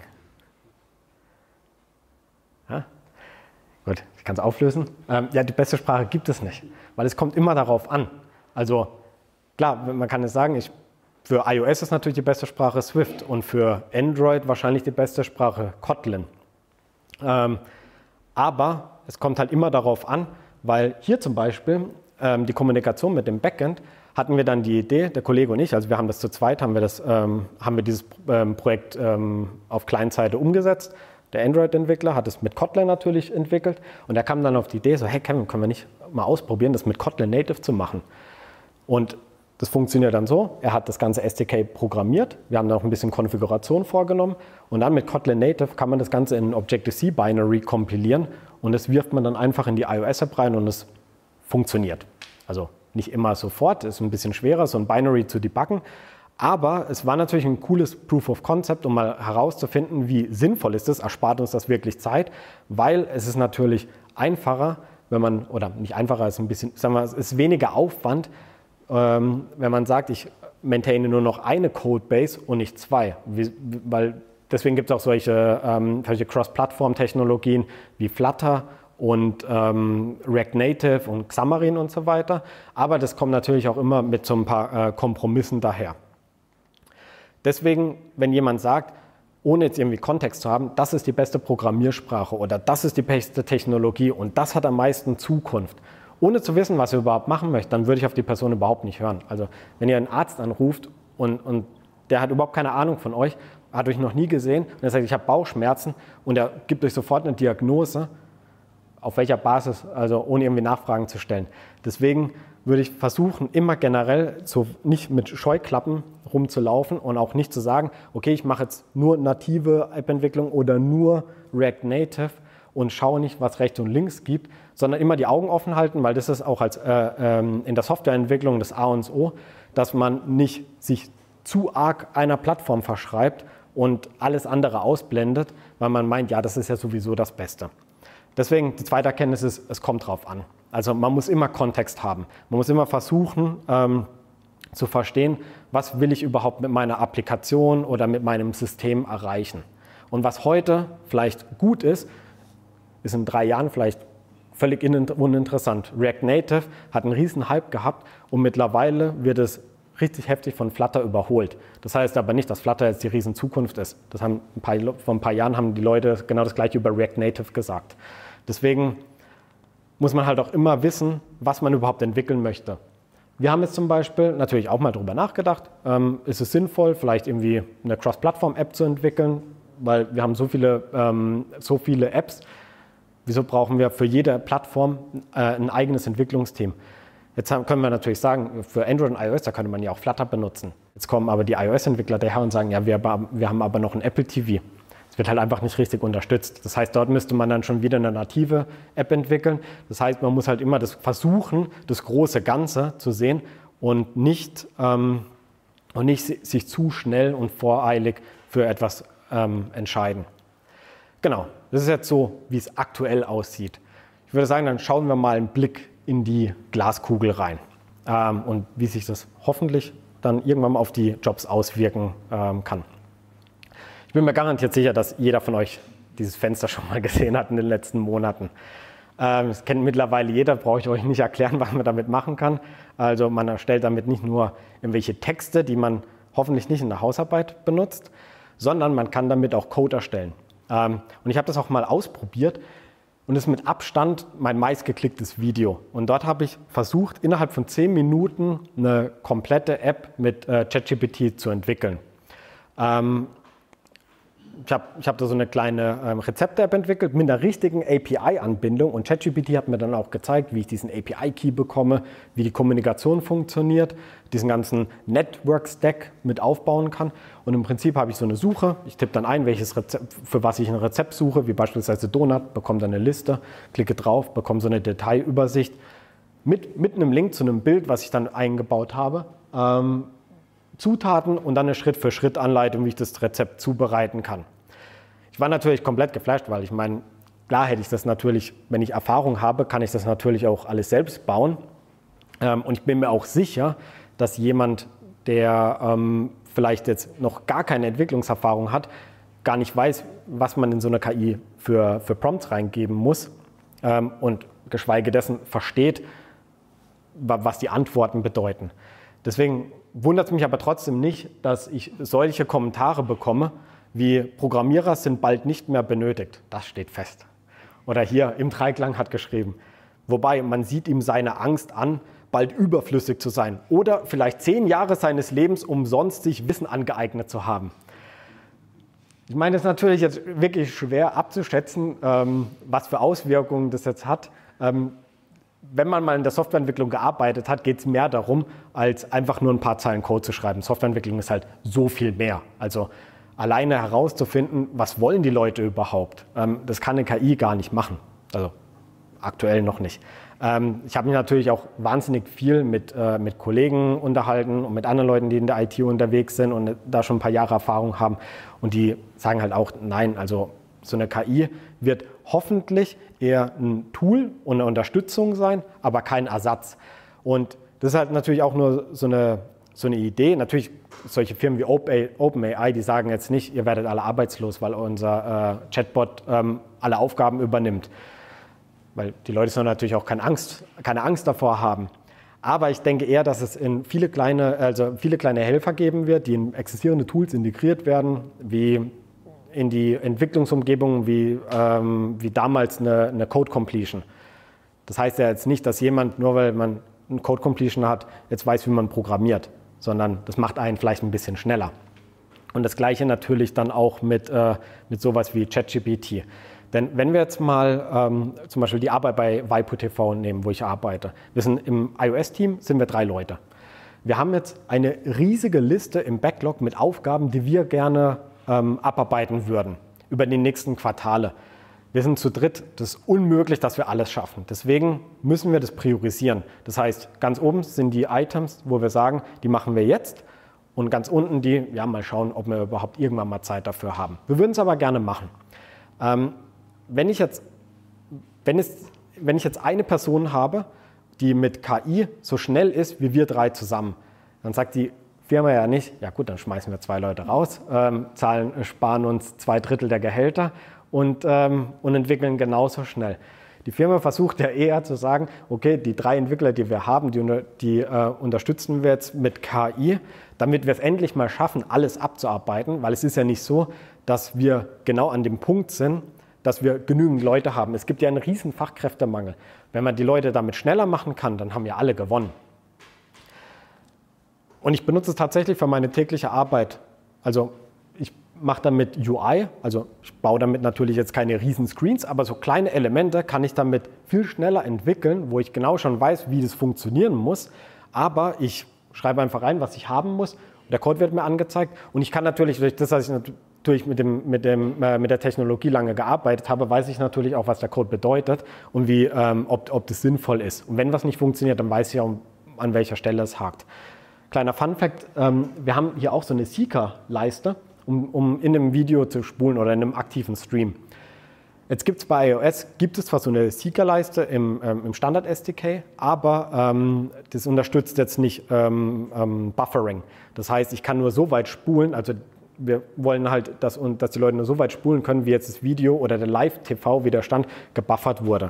Ja? Gut, ich kann es auflösen. Ähm, ja, die beste Sprache gibt es nicht, weil es kommt immer darauf an. Also klar, man kann es sagen, ich für iOS ist natürlich die beste Sprache Swift und für Android wahrscheinlich die beste Sprache Kotlin. Ähm, aber es kommt halt immer darauf an, weil hier zum Beispiel ähm, die Kommunikation mit dem Backend hatten wir dann die Idee, der Kollege und ich, also wir haben das zu zweit, haben wir, das, ähm, haben wir dieses ähm, Projekt ähm, auf Client-Seite umgesetzt. Der Android-Entwickler hat es mit Kotlin natürlich entwickelt und er kam dann auf die Idee, so hey Kevin, können wir nicht mal ausprobieren, das mit Kotlin Native zu machen? Und das funktioniert dann so, er hat das ganze S D K programmiert, wir haben da noch ein bisschen Konfiguration vorgenommen und dann mit Kotlin Native kann man das Ganze in Objective-C Binary kompilieren und das wirft man dann einfach in die iOS-App rein und es funktioniert. Also nicht immer sofort, ist ein bisschen schwerer, so ein Binary zu debuggen, aber es war natürlich ein cooles Proof of Concept, um mal herauszufinden, wie sinnvoll ist es, erspart uns das wirklich Zeit, weil es ist natürlich einfacher, wenn man, oder nicht einfacher, es ist ein bisschen, sagen wir, es ist weniger Aufwand, Ähm, wenn man sagt, ich maintaine nur noch eine Codebase und nicht zwei, wie, weil deswegen gibt es auch solche, ähm, solche Cross-Plattform-Technologien wie Flutter und ähm, React Native und Xamarin und so weiter, aber das kommt natürlich auch immer mit so ein paar äh, Kompromissen daher. Deswegen, wenn jemand sagt, ohne jetzt irgendwie Kontext zu haben, das ist die beste Programmiersprache oder das ist die beste Technologie und das hat am meisten Zukunft, ohne zu wissen, was ihr überhaupt machen möchtet, dann würde ich auf die Person überhaupt nicht hören. Also wenn ihr einen Arzt anruft und, und der hat überhaupt keine Ahnung von euch, hat euch noch nie gesehen und er sagt, ich habe Bauchschmerzen und er gibt euch sofort eine Diagnose, auf welcher Basis, also ohne irgendwie Nachfragen zu stellen. Deswegen würde ich versuchen, immer generell so nicht mit Scheuklappen rumzulaufen und auch nicht zu sagen, okay, ich mache jetzt nur native App-Entwicklung oder nur React Native und schaue nicht, was rechts und links gibt, sondern immer die Augen offen halten, weil das ist auch als, äh, ähm, in der Softwareentwicklung das A und O, dass man nicht sich zu arg einer Plattform verschreibt und alles andere ausblendet, weil man meint, ja, das ist ja sowieso das Beste. Deswegen die zweite Erkenntnis ist, es kommt drauf an. Also man muss immer Kontext haben. Man muss immer versuchen ähm, zu verstehen, was will ich überhaupt mit meiner Applikation oder mit meinem System erreichen. Und was heute vielleicht gut ist, ist in drei Jahren vielleicht völlig uninteressant. React Native hat einen riesen Hype gehabt und mittlerweile wird es richtig heftig von Flutter überholt. Das heißt aber nicht, dass Flutter jetzt die riesen Zukunft ist. Das haben ein paar, vor ein paar Jahren haben die Leute genau das Gleiche über React Native gesagt. Deswegen muss man halt auch immer wissen, was man überhaupt entwickeln möchte. Wir haben jetzt zum Beispiel natürlich auch mal darüber nachgedacht, ähm, ist es sinnvoll, vielleicht irgendwie eine Cross-Plattform-App zu entwickeln, weil wir haben so viele, ähm, so viele Apps. Wieso brauchen wir für jede Plattform äh, ein eigenes Entwicklungsteam? Jetzt haben, können wir natürlich sagen, für Android und iOS, da könnte man ja auch Flutter benutzen. Jetzt kommen aber die iOS-Entwickler daher und sagen, ja, wir, wir haben aber noch ein Apple T V. Es wird halt einfach nicht richtig unterstützt. Das heißt, dort müsste man dann schon wieder eine native App entwickeln. Das heißt, man muss halt immer das versuchen, das große Ganze zu sehen und nicht, ähm, und nicht sich zu schnell und voreilig für etwas ähm, entscheiden. Genau, das ist jetzt so, wie es aktuell aussieht. Ich würde sagen, dann schauen wir mal einen Blick in die Glaskugel rein ähm, und wie sich das hoffentlich dann irgendwann mal auf die Jobs auswirken ähm, kann. Ich bin mir garantiert sicher, dass jeder von euch dieses Fenster schon mal gesehen hat in den letzten Monaten. Ähm, das kennt mittlerweile jeder, brauche ich euch nicht erklären, was man damit machen kann. Also man erstellt damit nicht nur irgendwelche Texte, die man hoffentlich nicht in der Hausarbeit benutzt, sondern man kann damit auch Code erstellen. Ähm, und ich habe das auch mal ausprobiert und das ist mit Abstand mein meistgeklicktes Video. Und dort habe ich versucht, innerhalb von zehn Minuten eine komplette App mit äh, ChatGPT zu entwickeln. Ähm, Ich habe ich hab da so eine kleine ähm, Rezepte-App entwickelt mit einer richtigen A P I-Anbindung und ChatGPT hat mir dann auch gezeigt, wie ich diesen A P I-Key bekomme, wie die Kommunikation funktioniert, diesen ganzen Network-Stack mit aufbauen kann. Und im Prinzip habe ich so eine Suche, ich tippe dann ein, welches Rezept, für was ich ein Rezept suche, wie beispielsweise Donut, bekomme dann eine Liste, klicke drauf, bekomme so eine Detailübersicht mit, mit einem Link zu einem Bild, was ich dann eingebaut habe. Ähm, Zutaten und dann eine Schritt-für-Schritt-Anleitung, wie ich das Rezept zubereiten kann. Ich war natürlich komplett geflasht, weil ich meine, klar hätte ich das natürlich, wenn ich Erfahrung habe, kann ich das natürlich auch alles selbst bauen. Ähm, und ich bin mir auch sicher, dass jemand, der ähm, vielleicht jetzt noch gar keine Entwicklungserfahrung hat, gar nicht weiß, was man in so eine K I für, für Prompts reingeben muss ähm, und geschweige dessen versteht, was die Antworten bedeuten. Deswegen wundert es mich aber trotzdem nicht, dass ich solche Kommentare bekomme, wie Programmierer sind bald nicht mehr benötigt. Das steht fest. Oder hier im Dreiklang hat geschrieben. Wobei man sieht ihm seine Angst an, bald überflüssig zu sein. Oder vielleicht zehn Jahre seines Lebens umsonst sich Wissen angeeignet zu haben. Ich meine, es ist natürlich jetzt wirklich schwer abzuschätzen, ähm, was für Auswirkungen das jetzt hat. Ähm, Wenn man mal in der Softwareentwicklung gearbeitet hat, geht es mehr darum, als einfach nur ein paar Zeilen Code zu schreiben. Softwareentwicklung ist halt so viel mehr. Also alleine herauszufinden, was wollen die Leute überhaupt, ähm, das kann eine K I gar nicht machen. Also aktuell noch nicht. Ähm, ich habe mich natürlich auch wahnsinnig viel mit, äh, mit Kollegen unterhalten und mit anderen Leuten, die in der I T unterwegs sind und da schon ein paar Jahre Erfahrung haben. Und die sagen halt auch, nein, also so eine K I wird hoffentlich eher ein Tool und eine Unterstützung sein, aber kein Ersatz. Und das ist halt natürlich auch nur so eine, so eine Idee. Natürlich solche Firmen wie OpenAI, die sagen jetzt nicht, ihr werdet alle arbeitslos, weil unser äh, Chatbot ähm, alle Aufgaben übernimmt. Weil die Leute sollen natürlich auch keine Angst, keine Angst davor haben. Aber ich denke eher, dass es in viele kleine, also viele kleine Helfer geben wird, die in existierende Tools integriert werden, wie in die Entwicklungsumgebung wie, ähm, wie damals eine, eine Code Completion. Das heißt ja jetzt nicht, dass jemand, nur weil man eine Code Completion hat, jetzt weiß, wie man programmiert, sondern das macht einen vielleicht ein bisschen schneller. Und das Gleiche natürlich dann auch mit, äh, mit sowas wie ChatGPT. Denn wenn wir jetzt mal ähm, zum Beispiel die Arbeit bei WaiPoTV nehmen, wo ich arbeite. Wir sind im iOS-Team, sind wir drei Leute. Wir haben jetzt eine riesige Liste im Backlog mit Aufgaben, die wir gerne ähm, abarbeiten würden über die nächsten Quartale. Wir sind zu dritt, das ist unmöglich, dass wir alles schaffen. Deswegen müssen wir das priorisieren. Das heißt, ganz oben sind die Items, wo wir sagen, die machen wir jetzt. Und ganz unten die, ja, mal schauen, ob wir überhaupt irgendwann mal Zeit dafür haben. Wir würden es aber gerne machen. Ähm, wenn, ich jetzt, wenn, es, wenn ich jetzt eine Person habe, die mit K I so schnell ist wie wir drei zusammen, dann sagt die Firma ja nicht, ja gut, dann schmeißen wir zwei Leute raus, ähm, zahlen, sparen uns zwei Drittel der Gehälter und, ähm, und entwickeln genauso schnell. Die Firma versucht ja eher zu sagen, okay, die drei Entwickler, die wir haben, die, die äh, unterstützen wir jetzt mit K I, damit wir es endlich mal schaffen, alles abzuarbeiten, weil es ist ja nicht so, dass wir genau an dem Punkt sind, dass wir genügend Leute haben. Es gibt ja einen riesen Fachkräftemangel. Wenn man die Leute damit schneller machen kann, dann haben ja alle gewonnen. Und ich benutze es tatsächlich für meine tägliche Arbeit. Also ich mache damit U I, also ich baue damit natürlich jetzt keine riesen Screens, aber so kleine Elemente kann ich damit viel schneller entwickeln, wo ich genau schon weiß, wie das funktionieren muss. Aber ich schreibe einfach rein, was ich haben muss. Und der Code wird mir angezeigt. Und ich kann natürlich, durch das, dass ich natürlich mit, dem, mit, dem, äh, mit der Technologie lange gearbeitet habe, weiß ich natürlich auch, was der Code bedeutet und wie, ähm, ob, ob das sinnvoll ist. Und wenn was nicht funktioniert, dann weiß ich auch, an welcher Stelle es hakt. Kleiner Funfact, ähm, wir haben hier auch so eine Seeker-Leiste, um, um in einem Video zu spulen oder in einem aktiven Stream. Jetzt gibt es bei iOS, gibt es zwar so eine Seeker-Leiste im, ähm, im Standard-S D K, aber ähm, das unterstützt jetzt nicht ähm, ähm, Buffering. Das heißt, ich kann nur so weit spulen, also wir wollen halt, dass, dass die Leute nur so weit spulen können, wie jetzt das Video oder der Live-T V, wie der Stand, gebuffert wurde.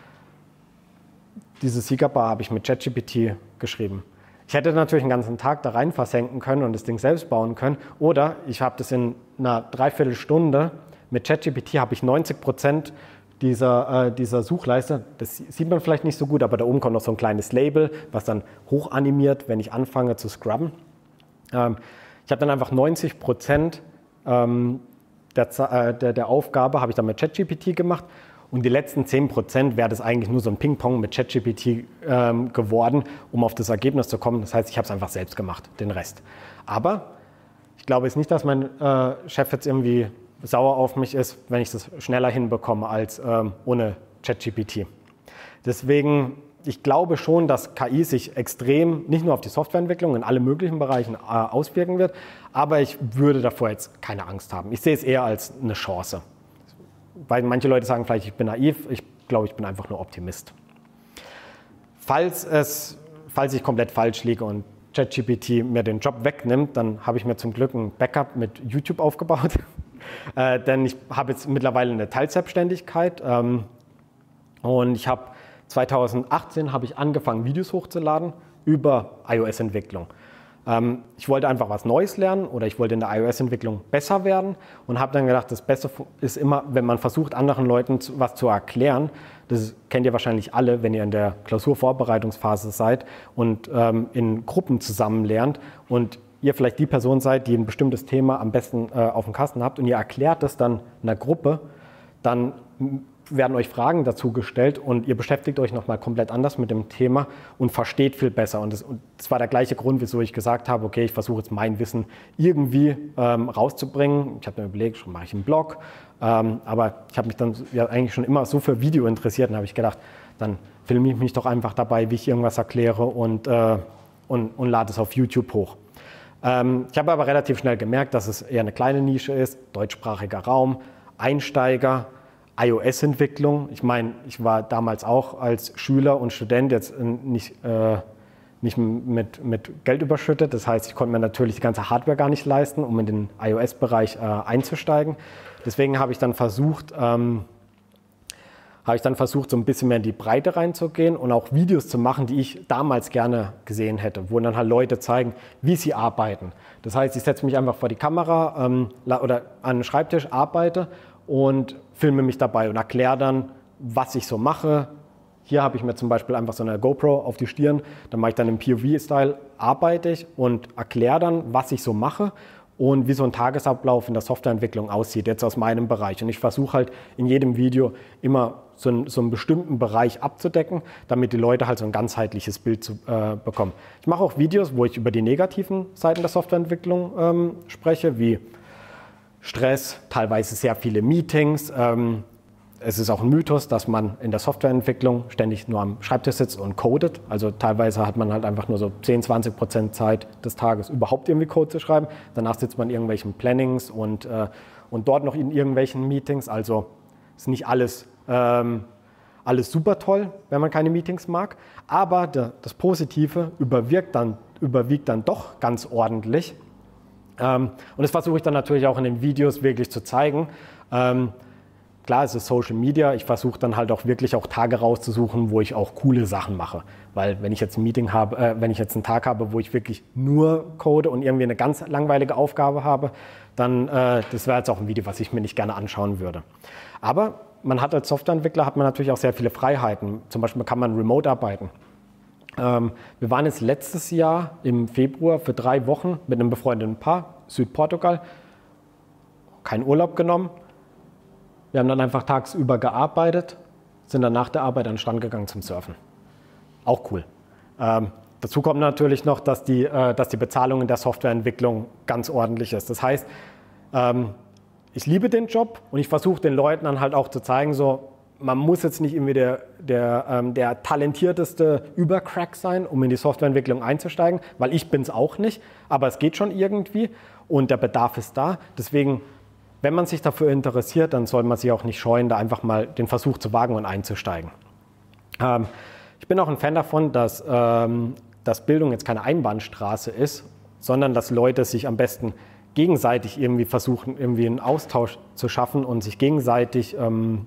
Diese Seeker-Bar habe ich mit ChatGPT geschrieben. Ich hätte natürlich einen ganzen Tag da rein versenken können und das Ding selbst bauen können. Oder ich habe das in einer Dreiviertelstunde, mit ChatGPT habe ich neunzig Prozent dieser, äh, dieser Suchleiste. Das sieht man vielleicht nicht so gut, aber da oben kommt noch so ein kleines Label, was dann hochanimiert, wenn ich anfange zu scrubben. Ähm, ich habe dann einfach neunzig Prozent ähm, der, äh, der, der Aufgabe habe ich dann mit ChatGPT gemacht. Und die letzten zehn Prozent wäre das eigentlich nur so ein Ping-Pong mit ChatGPT ähm, geworden, um auf das Ergebnis zu kommen. Das heißt, ich habe es einfach selbst gemacht, den Rest. Aber ich glaube jetzt nicht, dass mein äh, Chef jetzt irgendwie sauer auf mich ist, wenn ich das schneller hinbekomme als ähm, ohne ChatGPT. Deswegen, ich glaube schon, dass K I sich extrem nicht nur auf die Softwareentwicklung in alle möglichen Bereichen äh, auswirken wird, aber ich würde davor jetzt keine Angst haben. Ich sehe es eher als eine Chance. Weil manche Leute sagen vielleicht, ich bin naiv, ich glaube, ich bin einfach nur Optimist. Falls, es, falls ich komplett falsch liege und ChatGPT mir den Job wegnimmt, dann habe ich mir zum Glück ein Backup mit YouTube aufgebaut. äh, denn ich habe jetzt mittlerweile eine Teilselbstständigkeit ähm, und ich habe zweitausendachtzehn habe ich angefangen, Videos hochzuladen über iOS-Entwicklung. Ähm, ich wollte einfach was Neues lernen oder ich wollte in der iOS-Entwicklung besser werden und habe dann gedacht, das Beste ist immer, wenn man versucht, anderen Leuten zu, was zu erklären. Das kennt ihr wahrscheinlich alle, wenn ihr in der Klausurvorbereitungsphase seid und ähm, in Gruppen zusammen lernt und ihr vielleicht die Person seid, die ein bestimmtes Thema am besten äh, auf dem Kasten habt und ihr erklärt es dann einer Gruppe, dann werden euch Fragen dazu gestellt und ihr beschäftigt euch nochmal komplett anders mit dem Thema und versteht viel besser. Und das, und das war der gleiche Grund, wieso ich gesagt habe, okay, ich versuche jetzt mein Wissen irgendwie ähm, rauszubringen. Ich habe mir überlegt, schon mache ich einen Blog, ähm, aber ich habe mich dann ja eigentlich schon immer so für Video interessiert und habe ich gedacht, dann filme ich mich doch einfach dabei, wie ich irgendwas erkläre und, äh, und, und lade es auf YouTube hoch. Ähm, ich habe aber relativ schnell gemerkt, dass es eher eine kleine Nische ist, deutschsprachiger Raum, Einsteiger, iOS-Entwicklung. Ich meine, ich war damals auch als Schüler und Student jetzt nicht, äh, nicht mit, mit Geld überschüttet. Das heißt, ich konnte mir natürlich die ganze Hardware gar nicht leisten, um in den iOS-Bereich äh, einzusteigen. Deswegen habe ich dann versucht, ähm, habe ich dann versucht, so ein bisschen mehr in die Breite reinzugehen und auch Videos zu machen, die ich damals gerne gesehen hätte, wo dann halt Leute zeigen, wie sie arbeiten. Das heißt, ich setze mich einfach vor die Kamera ähm, oder an den Schreibtisch, arbeite und filme mich dabei und erkläre dann, was ich so mache. Hier habe ich mir zum Beispiel einfach so eine GoPro auf die Stirn, dann mache ich dann im P O V-Style, arbeite ich und erkläre dann, was ich so mache und wie so ein Tagesablauf in der Softwareentwicklung aussieht, jetzt aus meinem Bereich. Und ich versuche halt in jedem Video immer so einen, so einen bestimmten Bereich abzudecken, damit die Leute halt so ein ganzheitliches Bild zu, äh, bekommen. Ich mache auch Videos, wo ich über die negativen Seiten der Softwareentwicklung ähm, spreche, wie Stress, teilweise sehr viele Meetings. Ähm, es ist auch ein Mythos, dass man in der Softwareentwicklung ständig nur am Schreibtisch sitzt und codet. Also teilweise hat man halt einfach nur so zehn, zwanzig Prozent Zeit des Tages, überhaupt irgendwie Code zu schreiben. Danach sitzt man in irgendwelchen Plannings und, äh, und dort noch in irgendwelchen Meetings. Also ist nicht alles, ähm, alles super toll, wenn man keine Meetings mag. Aber der, das Positive überwiegt dann, überwiegt dann doch ganz ordentlich. Ähm, und das versuche ich dann natürlich auch in den Videos wirklich zu zeigen. Ähm, klar, es ist Social Media. Ich versuche dann halt auch wirklich auch Tage rauszusuchen, wo ich auch coole Sachen mache. Weil wenn ich jetzt ein Meeting habe, äh, wenn ich jetzt einen Tag habe, wo ich wirklich nur code und irgendwie eine ganz langweilige Aufgabe habe, dann äh, das wäre jetzt auch ein Video, was ich mir nicht gerne anschauen würde. Aber man hat als Softwareentwickler hat man natürlich auch sehr viele Freiheiten. Zum Beispiel kann man remote arbeiten. Ähm, wir waren jetzt letztes Jahr im Februar für drei Wochen mit einem befreundeten Paar, Südportugal, keinen Urlaub genommen. Wir haben dann einfach tagsüber gearbeitet, sind dann nach der Arbeit an den Strand gegangen zum Surfen. Auch cool. Ähm, dazu kommt natürlich noch, dass die, äh, dass die Bezahlung in der Softwareentwicklung ganz ordentlich ist. Das heißt, ähm, ich liebe den Job und ich versuche den Leuten dann halt auch zu zeigen, so, man muss jetzt nicht irgendwie der, der, ähm, der talentierteste Übercrack sein, um in die Softwareentwicklung einzusteigen, weil ich bin es auch nicht, aber es geht schon irgendwie und der Bedarf ist da. Deswegen, wenn man sich dafür interessiert, dann soll man sich auch nicht scheuen, da einfach mal den Versuch zu wagen und einzusteigen. Ähm, ich bin auch ein Fan davon, dass, ähm, dass Bildung jetzt keine Einbahnstraße ist, sondern dass Leute sich am besten gegenseitig irgendwie versuchen, irgendwie einen Austausch zu schaffen und sich gegenseitig ähm,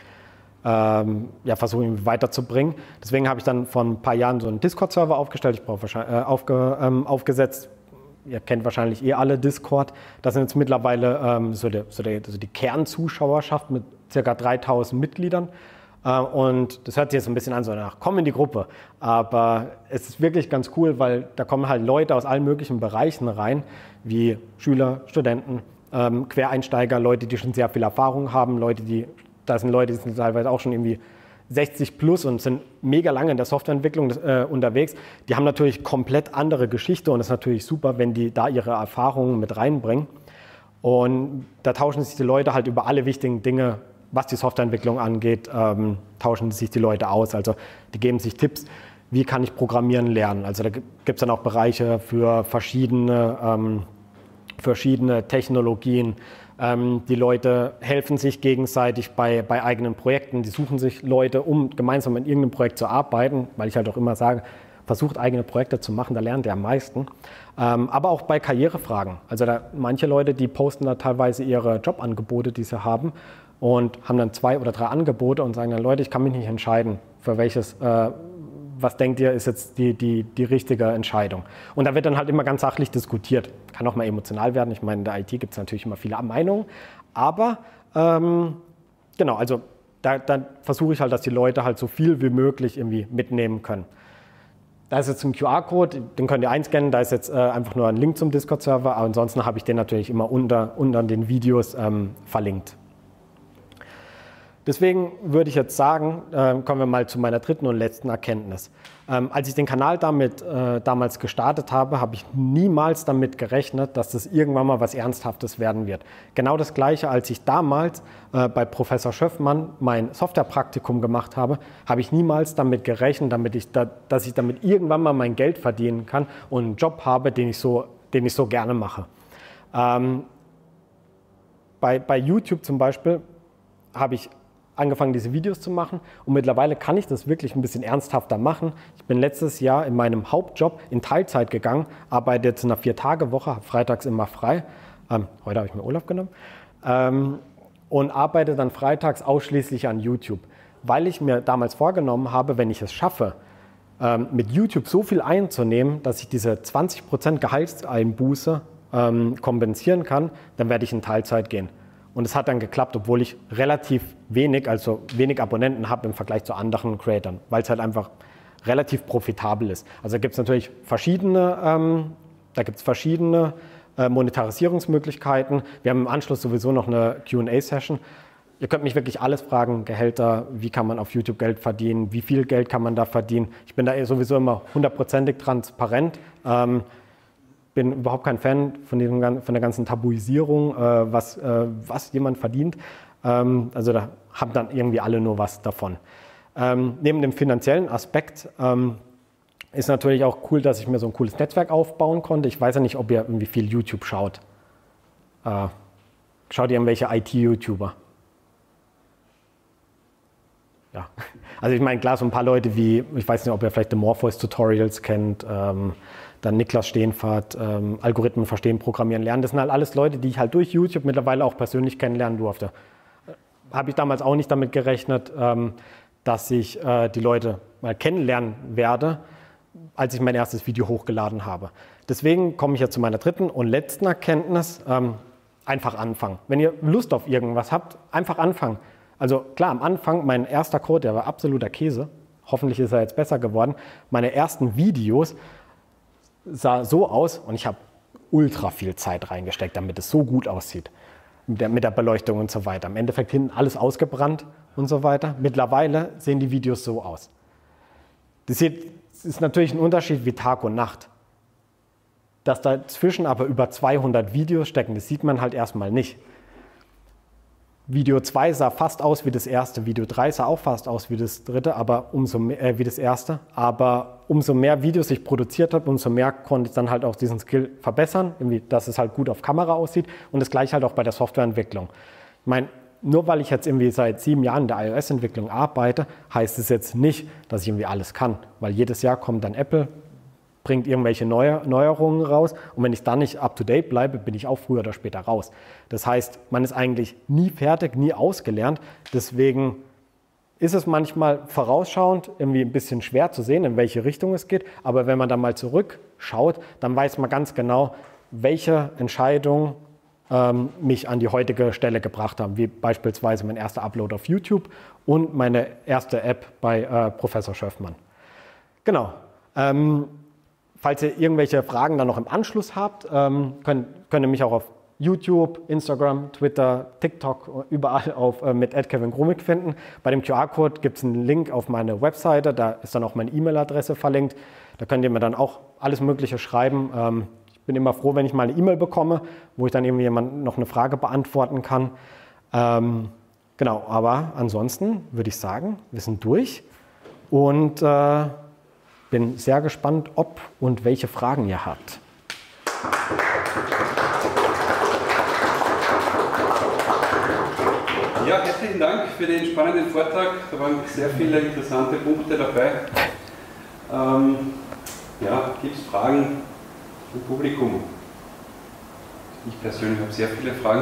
ähm, ja, versuchen weiterzubringen. Deswegen habe ich dann vor ein paar Jahren so einen Discord-Server aufgestellt, ich brauche wahrscheinlich, äh, aufge, ähm, aufgesetzt. Ihr kennt wahrscheinlich eh alle Discord. Das sind jetzt mittlerweile ähm, so, der, so, der, so die Kernzuschauerschaft mit ca. dreitausend Mitgliedern. Äh, und das hört sich jetzt ein bisschen an, so nach, komm in die Gruppe. Aber es ist wirklich ganz cool, weil da kommen halt Leute aus allen möglichen Bereichen rein, wie Schüler, Studenten, ähm, Quereinsteiger, Leute, die schon sehr viel Erfahrung haben, Leute, die, da sind Leute, die sind teilweise auch schon irgendwie sechzig plus und sind mega lange in der Softwareentwicklung äh, unterwegs. Die haben natürlich komplett andere Geschichte und es ist natürlich super, wenn die da ihre Erfahrungen mit reinbringen. Und da tauschen sich die Leute halt über alle wichtigen Dinge, was die Softwareentwicklung angeht, ähm, tauschen sich die Leute aus. Also die geben sich Tipps, wie kann ich Programmieren lernen. Also da gibt es dann auch Bereiche für verschiedene, ähm, verschiedene Technologien. Ähm, die Leute helfen sich gegenseitig bei, bei eigenen Projekten. Die suchen sich Leute, um gemeinsam in irgendeinem Projekt zu arbeiten, weil ich halt auch immer sage, versucht eigene Projekte zu machen, da lernt ihr am meisten. Ähm, aber auch bei Karrierefragen. Also da, manche Leute, die posten da teilweise ihre Jobangebote, die sie haben und haben dann zwei oder drei Angebote und sagen dann, Leute, ich kann mich nicht entscheiden, für welches, äh, was denkt ihr, ist jetzt die, die, die richtige Entscheidung. Und da wird dann halt immer ganz sachlich diskutiert. Kann auch mal emotional werden. Ich meine, in der I T gibt es natürlich immer viele Meinungen. Aber ähm, genau, also da, da versuche ich halt, dass die Leute halt so viel wie möglich irgendwie mitnehmen können. Da ist jetzt ein Q R-Code, den könnt ihr einscannen. Da ist jetzt äh, einfach nur ein Link zum Discord-Server. Aber ansonsten habe ich den natürlich immer unter, unter den Videos ähm, verlinkt. Deswegen würde ich jetzt sagen, äh, kommen wir mal zu meiner dritten und letzten Erkenntnis. Ähm, als ich den Kanal damit, äh, damals gestartet habe, habe ich niemals damit gerechnet, dass das irgendwann mal was Ernsthaftes werden wird. Genau das Gleiche, als ich damals äh, bei Professor Schöffmann mein Softwarepraktikum gemacht habe, habe ich niemals damit gerechnet, damit ich da, dass ich damit irgendwann mal mein Geld verdienen kann und einen Job habe, den ich so, den ich so gerne mache. Ähm, bei, bei YouTube zum Beispiel habe ich angefangen, diese Videos zu machen und mittlerweile kann ich das wirklich ein bisschen ernsthafter machen. Ich bin letztes Jahr in meinem Hauptjob in Teilzeit gegangen, arbeite jetzt in einer Vier-Tage-Woche, habe freitags immer frei. Ähm, heute habe ich mir Urlaub genommen ähm, und arbeite dann freitags ausschließlich an YouTube, weil ich mir damals vorgenommen habe, wenn ich es schaffe, ähm, mit YouTube so viel einzunehmen, dass ich diese zwanzig Prozent Gehaltseinbuße ähm, kompensieren kann, dann werde ich in Teilzeit gehen. Und es hat dann geklappt, obwohl ich relativ wenig, also wenig Abonnenten habe im Vergleich zu anderen Creatern, weil es halt einfach relativ profitabel ist. Also da gibt es natürlich verschiedene, ähm, da gibt es verschiedene äh, Monetarisierungsmöglichkeiten. Wir haben im Anschluss sowieso noch eine Q und A-Session. Ihr könnt mich wirklich alles fragen, Gehälter, wie kann man auf YouTube Geld verdienen, wie viel Geld kann man da verdienen. Ich bin da sowieso immer hundertprozentig transparent. Ähm, bin überhaupt kein Fan von, diesem, von der ganzen Tabuisierung, äh, was, äh, was jemand verdient. Ähm, also da haben dann irgendwie alle nur was davon. Ähm, neben dem finanziellen Aspekt ähm, ist natürlich auch cool, dass ich mir so ein cooles Netzwerk aufbauen konnte. Ich weiß ja nicht, ob ihr irgendwie viel YouTube schaut. Äh, schaut ihr irgendwelche I T-YouTuber? Ja, also ich meine, klar, so ein paar Leute wie, ich weiß nicht, ob ihr vielleicht die Morpheus Tutorials kennt, ähm, dann Niklas Steenfahrt, ähm, Algorithmen verstehen, programmieren, lernen. Das sind halt alles Leute, die ich halt durch YouTube mittlerweile auch persönlich kennenlernen durfte. Habe ich damals auch nicht damit gerechnet, ähm, dass ich äh, die Leute mal kennenlernen werde, als ich mein erstes Video hochgeladen habe. Deswegen komme ich jetzt zu meiner dritten und letzten Erkenntnis, ähm, einfach anfangen. Wenn ihr Lust auf irgendwas habt, einfach anfangen. Also klar, am Anfang, mein erster Code, der war absoluter Käse. Hoffentlich ist er jetzt besser geworden. Meine ersten Videos sah so aus und ich habe ultra viel Zeit reingesteckt, damit es so gut aussieht. Mit der, mit der Beleuchtung und so weiter. Im Endeffekt hinten alles ausgebrannt und so weiter. Mittlerweile sehen die Videos so aus. Das ist natürlich ein Unterschied wie Tag und Nacht. Dass dazwischen aber über zweihundert Videos stecken, das sieht man halt erstmal nicht. Video zwei sah fast aus wie das erste, Video drei sah auch fast aus wie das dritte, aber umso mehr, äh, wie das erste. Aber umso mehr Videos ich produziert habe, umso mehr konnte ich dann halt auch diesen Skill verbessern, irgendwie, dass es halt gut auf Kamera aussieht und das gleiche halt auch bei der Softwareentwicklung. Ich meine, nur weil ich jetzt irgendwie seit sieben Jahren in der iOS-Entwicklung arbeite, heißt es jetzt nicht, dass ich irgendwie alles kann, weil jedes Jahr kommt dann Apple, bringt irgendwelche Neu Neuerungen raus und wenn ich dann nicht up-to-date bleibe, bin ich auch früher oder später raus. Das heißt, man ist eigentlich nie fertig, nie ausgelernt, deswegen ist es manchmal vorausschauend irgendwie ein bisschen schwer zu sehen, in welche Richtung es geht, aber wenn man dann mal zurückschaut, dann weiß man ganz genau, welche Entscheidungen ähm, mich an die heutige Stelle gebracht haben, wie beispielsweise mein erster Upload auf YouTube und meine erste App bei äh, Professor Schöffmann. Genau. Ähm, Falls ihr irgendwelche Fragen dann noch im Anschluss habt, ähm, könnt, könnt ihr mich auch auf YouTube, Instagram, Twitter, TikTok, überall auf, äh, mit at Kevin Grumig finden. Bei dem Q R-Code gibt es einen Link auf meine Webseite, da ist dann auch meine E-Mail-Adresse verlinkt. Da könnt ihr mir dann auch alles Mögliche schreiben. Ähm, ich bin immer froh, wenn ich mal eine E-Mail bekomme, wo ich dann irgendwie jemand noch eine Frage beantworten kann. Ähm, genau, aber ansonsten würde ich sagen, wir sind durch und äh, bin sehr gespannt, ob und welche Fragen ihr habt. Ja, herzlichen Dank für den spannenden Vortrag. Da waren sehr viele interessante Punkte dabei. Ähm, ja, gibt es Fragen vom Publikum? Ich persönlich habe sehr viele Fragen.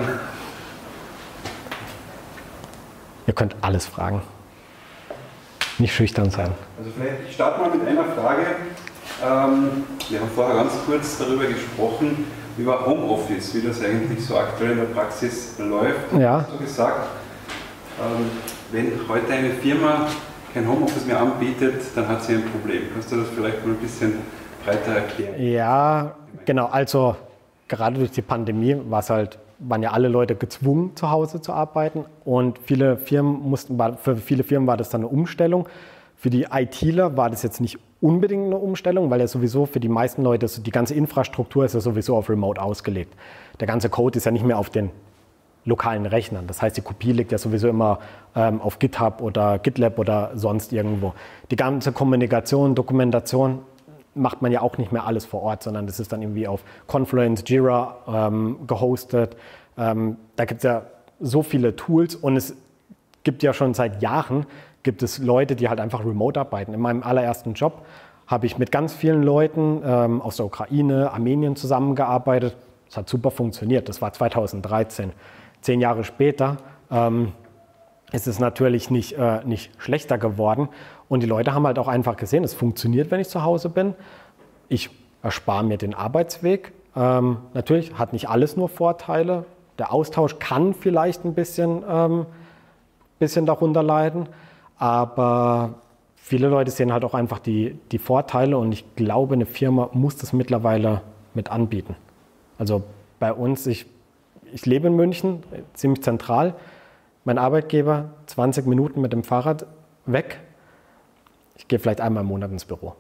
Ihr könnt alles fragen. Nicht schüchtern sein. Also vielleicht, ich starte mal mit einer Frage. Ähm, wir haben vorher ganz kurz darüber gesprochen, über Homeoffice, wie das eigentlich so aktuell in der Praxis läuft. Ja. Hast du gesagt, ähm, wenn heute eine Firma kein Homeoffice mehr anbietet, dann hat sie ein Problem. Kannst du das vielleicht mal ein bisschen breiter erklären? Ja, genau. Also gerade durch die Pandemie war es halt waren ja alle Leute gezwungen, zu Hause zu arbeiten und viele Firmen mussten, für viele Firmen war das dann eine Umstellung. Für die ITler war das jetzt nicht unbedingt eine Umstellung, weil ja sowieso für die meisten Leute, die ganze Infrastruktur ist ja sowieso auf Remote ausgelegt. Der ganze Code ist ja nicht mehr auf den lokalen Rechnern. Das heißt, die Kopie liegt ja sowieso immer ähm, auf GitHub oder GitLab oder sonst irgendwo. Die ganze Kommunikation, Dokumentation macht man ja auch nicht mehr alles vor Ort, sondern das ist dann irgendwie auf Confluence, Jira ähm, gehostet. Ähm, da gibt es ja so viele Tools und es gibt ja schon seit Jahren gibt es Leute, die halt einfach remote arbeiten. In meinem allerersten Job habe ich mit ganz vielen Leuten ähm, aus der Ukraine, Armenien zusammengearbeitet. Das hat super funktioniert. Das war zweitausenddreizehn. Zehn Jahre später ähm, ist es natürlich nicht, äh, nicht schlechter geworden. Und die Leute haben halt auch einfach gesehen, es funktioniert, wenn ich zu Hause bin. Ich erspare mir den Arbeitsweg. Ähm, natürlich hat nicht alles nur Vorteile. Der Austausch kann vielleicht ein bisschen, ähm, bisschen darunter leiden. Aber viele Leute sehen halt auch einfach die, die Vorteile. Und ich glaube, eine Firma muss das mittlerweile mit anbieten. Also bei uns, ich, ich lebe in München, ziemlich zentral. Mein Arbeitgeber, zwanzig Minuten mit dem Fahrrad weg. Ich gehe vielleicht einmal im Monat ins Büro.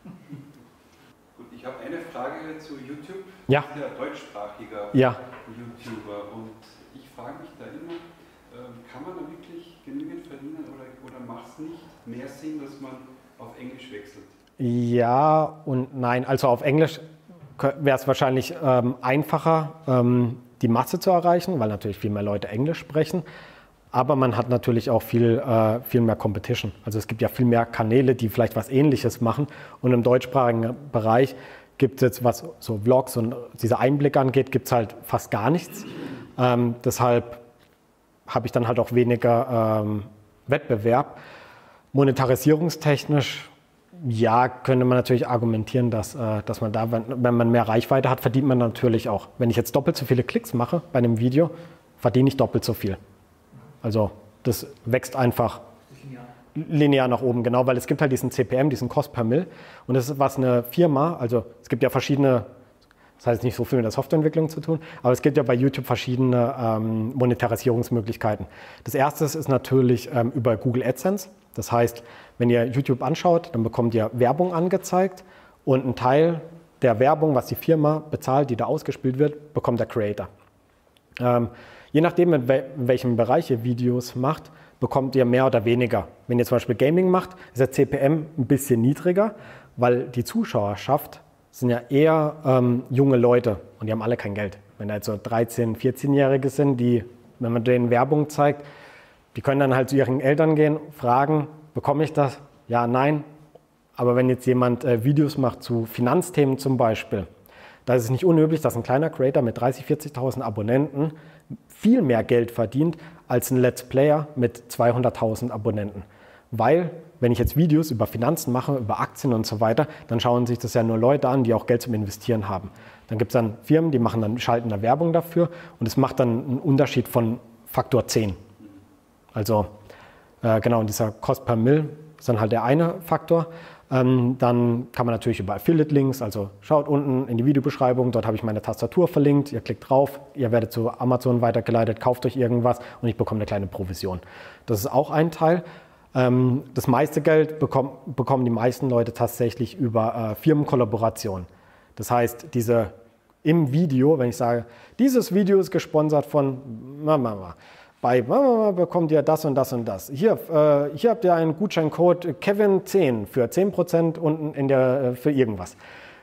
Gut, ich habe eine Frage zu YouTube. Ja. Ich bin ja deutschsprachiger ja. YouTuber und ich frage mich da immer, kann man da wirklich genügend verdienen oder, oder macht es nicht mehr Sinn, dass man auf Englisch wechselt? Ja und nein. Also auf Englisch wäre es wahrscheinlich ähm, einfacher, ähm, die Masse zu erreichen, weil natürlich viel mehr Leute Englisch sprechen. Aber man hat natürlich auch viel, äh, viel mehr Competition. Also es gibt ja viel mehr Kanäle, die vielleicht was Ähnliches machen. Und im deutschsprachigen Bereich gibt es jetzt, was so Vlogs und diese Einblicke angeht, gibt es halt fast gar nichts. Ähm, deshalb habe ich dann halt auch weniger ähm, Wettbewerb. Monetarisierungstechnisch, ja, könnte man natürlich argumentieren, dass, äh, dass man da, wenn, wenn man mehr Reichweite hat, verdient man natürlich auch. Wenn ich jetzt doppelt so viele Klicks mache bei einem Video, verdiene ich doppelt so viel. Also das wächst einfach linear nach oben, genau, weil es gibt halt diesen C P M, diesen Cost per Mill. Und das ist, was eine Firma, also es gibt ja verschiedene, das heißt nicht so viel mit der Softwareentwicklung zu tun, aber es gibt ja bei YouTube verschiedene ähm, Monetarisierungsmöglichkeiten. Das erste ist natürlich ähm, über Google AdSense. Das heißt, wenn ihr YouTube anschaut, dann bekommt ihr Werbung angezeigt und ein Teil der Werbung, was die Firma bezahlt, die da ausgespielt wird, bekommt der Creator. Ähm, je nachdem, in, we in welchem Bereich ihr Videos macht, bekommt ihr mehr oder weniger. Wenn ihr zum Beispiel Gaming macht, ist der C P M ein bisschen niedriger, weil die Zuschauerschaft sind ja eher ähm, junge Leute und die haben alle kein Geld. Wenn da jetzt so dreizehn-, vierzehnjährige sind, die, wenn man denen Werbung zeigt, die können dann halt zu ihren Eltern gehen, fragen, bekomme ich das? Ja, nein. Aber wenn jetzt jemand äh, Videos macht zu Finanzthemen zum Beispiel, da ist es nicht unüblich, dass ein kleiner Creator mit dreißigtausend, vierzigtausend Abonnenten viel mehr Geld verdient als ein Let's Player mit zweihunderttausend Abonnenten. Weil, wenn ich jetzt Videos über Finanzen mache, über Aktien und so weiter, dann schauen sich das ja nur Leute an, die auch Geld zum Investieren haben. Dann gibt es dann Firmen, die machen dann, schalten da Werbung dafür und es macht dann einen Unterschied von Faktor zehn. Also äh, genau, und dieser Cost per Mill ist dann halt der eine Faktor. Ähm, dann kann man natürlich über Affiliate-Links, also schaut unten in die Videobeschreibung, dort habe ich meine Tastatur verlinkt, ihr klickt drauf, ihr werdet zu Amazon weitergeleitet, kauft euch irgendwas und ich bekomme eine kleine Provision. Das ist auch ein Teil. Ähm, das meiste Geld bekommen, bekommen die meisten Leute tatsächlich über äh, Firmenkollaboration. Das heißt, diese im Video, wenn ich sage, dieses Video ist gesponsert von Mama, bei Mama bekommt ihr das und das und das. Hier, äh, hier habt ihr einen Gutscheincode Kevin zehn für zehn Prozent unten in der, äh, für irgendwas.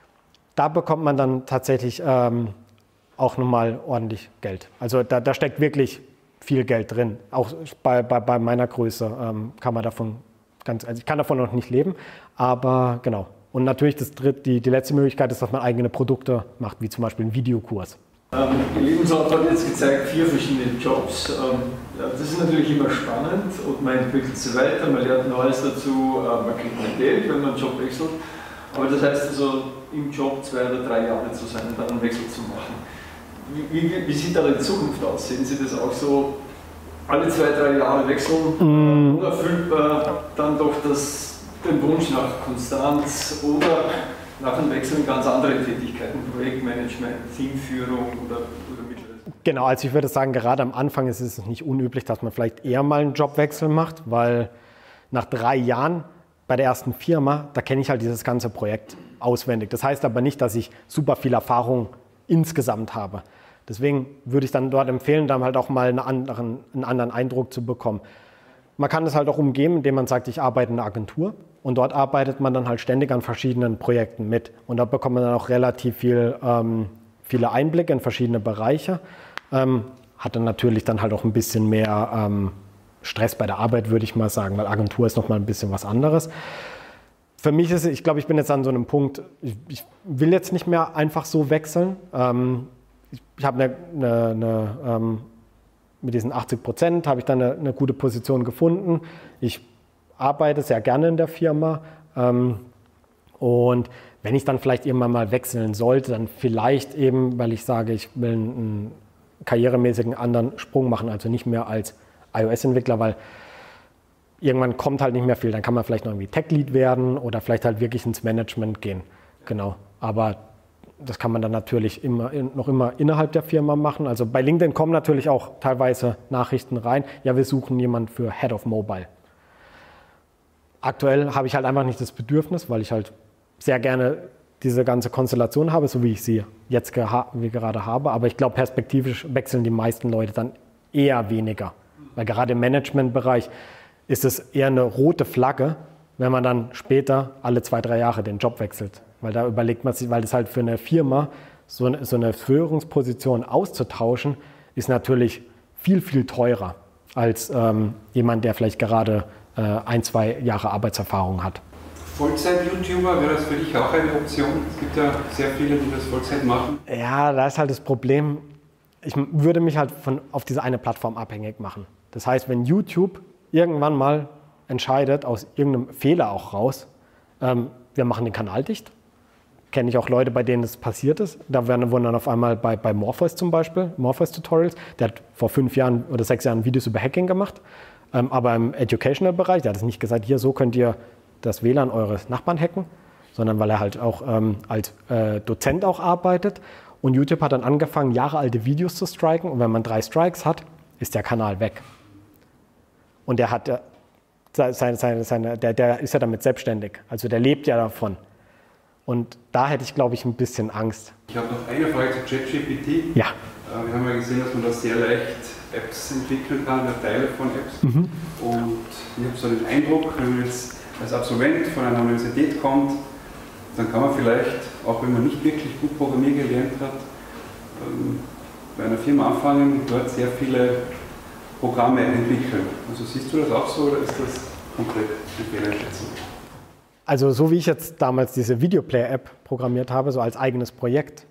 Da bekommt man dann tatsächlich ähm, auch nochmal ordentlich Geld. Also da, da steckt wirklich viel Geld drin. Auch bei, bei, bei meiner Größe ähm, kann man davon ganz, also ich kann davon noch nicht leben, aber genau. Und natürlich das dritte, die, die letzte Möglichkeit ist, dass man eigene Produkte macht, wie zum Beispiel einen Videokurs. Ähm, Ihr Lebenslauf hat jetzt gezeigt, vier verschiedene Jobs. Ähm, ja, das ist natürlich immer spannend und man entwickelt sich weiter, man lernt Neues dazu, äh, man kriegt mehr Geld, wenn man einen Job wechselt. Aber das heißt also, im Job zwei oder drei Jahre zu sein und dann einen Wechsel zu machen. Wie, wie, wie sieht da die Zukunft aus? Sehen Sie das auch so, alle zwei, drei Jahre wechseln? Mm. Oder erfüllt man dann doch das, den Wunsch nach Konstanz oder nach einem Wechsel in ganz andere Tätigkeiten, Projektmanagement, Teamführung oder, oder mittleres? Genau, also ich würde sagen, gerade am Anfang ist es nicht unüblich, dass man vielleicht eher mal einen Jobwechsel macht, weil nach drei Jahren bei der ersten Firma, da kenne ich halt dieses ganze Projekt auswendig. Das heißt aber nicht, dass ich super viel Erfahrung insgesamt habe. Deswegen würde ich dann dort empfehlen, dann halt auch mal einen anderen, einen anderen Eindruck zu bekommen. Man kann das halt auch umgehen, indem man sagt, ich arbeite in einer Agentur und dort arbeitet man dann halt ständig an verschiedenen Projekten mit. Und da bekommt man dann auch relativ viel, ähm, viele Einblicke in verschiedene Bereiche. Ähm, hat dann natürlich dann halt auch ein bisschen mehr ähm, Stress bei der Arbeit, würde ich mal sagen, weil Agentur ist nochmal ein bisschen was anderes. Für mich ist es, ich glaube, ich bin jetzt an so einem Punkt, ich, ich will jetzt nicht mehr einfach so wechseln. Ähm, ich ich habe eine, eine, eine ähm, mit diesen achtzig Prozent habe ich dann eine, eine gute Position gefunden. Ich arbeite sehr gerne in der Firma ähm, und wenn ich dann vielleicht irgendwann mal wechseln sollte, dann vielleicht eben, weil ich sage, ich will einen, einen karrieremäßigen anderen Sprung machen, also nicht mehr als iOS-Entwickler, weil irgendwann kommt halt nicht mehr viel. Dann kann man vielleicht noch irgendwie Tech-Lead werden oder vielleicht halt wirklich ins Management gehen. Genau. Aber das kann man dann natürlich immer, noch immer innerhalb der Firma machen. Also bei LinkedIn kommen natürlich auch teilweise Nachrichten rein. Ja, wir suchen jemanden für Head of Mobile. Aktuell habe ich halt einfach nicht das Bedürfnis, weil ich halt sehr gerne diese ganze Konstellation habe, so wie ich sie jetzt wie gerade habe. Aber ich glaube, perspektivisch wechseln die meisten Leute dann eher weniger. Weil gerade im Managementbereich ist es eher eine rote Flagge, wenn man dann später alle zwei, drei Jahre den Job wechselt. Weil da überlegt man sich, weil das halt für eine Firma, so eine, so eine Führungsposition auszutauschen, ist natürlich viel, viel teurer als ähm, jemand, der vielleicht gerade äh, ein, zwei Jahre Arbeitserfahrung hat. Vollzeit-YouTuber, wäre das für dich auch eine Option? Es gibt ja sehr viele, die das Vollzeit machen. Ja, da ist halt das Problem, ich würde mich halt von, auf diese eine Plattform abhängig machen. Das heißt, wenn YouTube irgendwann mal entscheidet, aus irgendeinem Fehler auch raus, ähm, wir machen den Kanal dicht, kenne ich auch Leute, bei denen das passiert ist. Da werden, wurden dann auf einmal bei, bei Morpheus zum Beispiel, Morpheus Tutorials, der hat vor fünf Jahren oder sechs Jahren Videos über Hacking gemacht, ähm, aber im Educational-Bereich, der hat es nicht gesagt, hier, so könnt ihr das W L A N eures Nachbarn hacken, sondern weil er halt auch ähm, als äh, Dozent auch arbeitet. Und YouTube hat dann angefangen, jahrealte Videos zu striken. Und wenn man drei Strikes hat, ist der Kanal weg. Und der hat, äh, seine, seine, seine, der, der ist ja damit selbstständig. Also der lebt ja davon. Und da hätte ich, glaube ich, ein bisschen Angst. Ich habe noch eine Frage zu ChatGPT. Ja. Äh, wir haben ja gesehen, dass man da sehr leicht Apps entwickeln kann, oder Teile von Apps. Mhm. Und ich habe so den Eindruck, wenn man jetzt als Absolvent von einer Universität kommt, dann kann man vielleicht, auch wenn man nicht wirklich gut Programmieren gelernt hat, bei einer Firma anfangen und dort sehr viele Programme entwickeln. Also siehst du das auch so oder ist das komplett eine Fehleinschätzung? Also so wie ich jetzt damals diese Videoplayer-App programmiert habe, so als eigenes Projekt,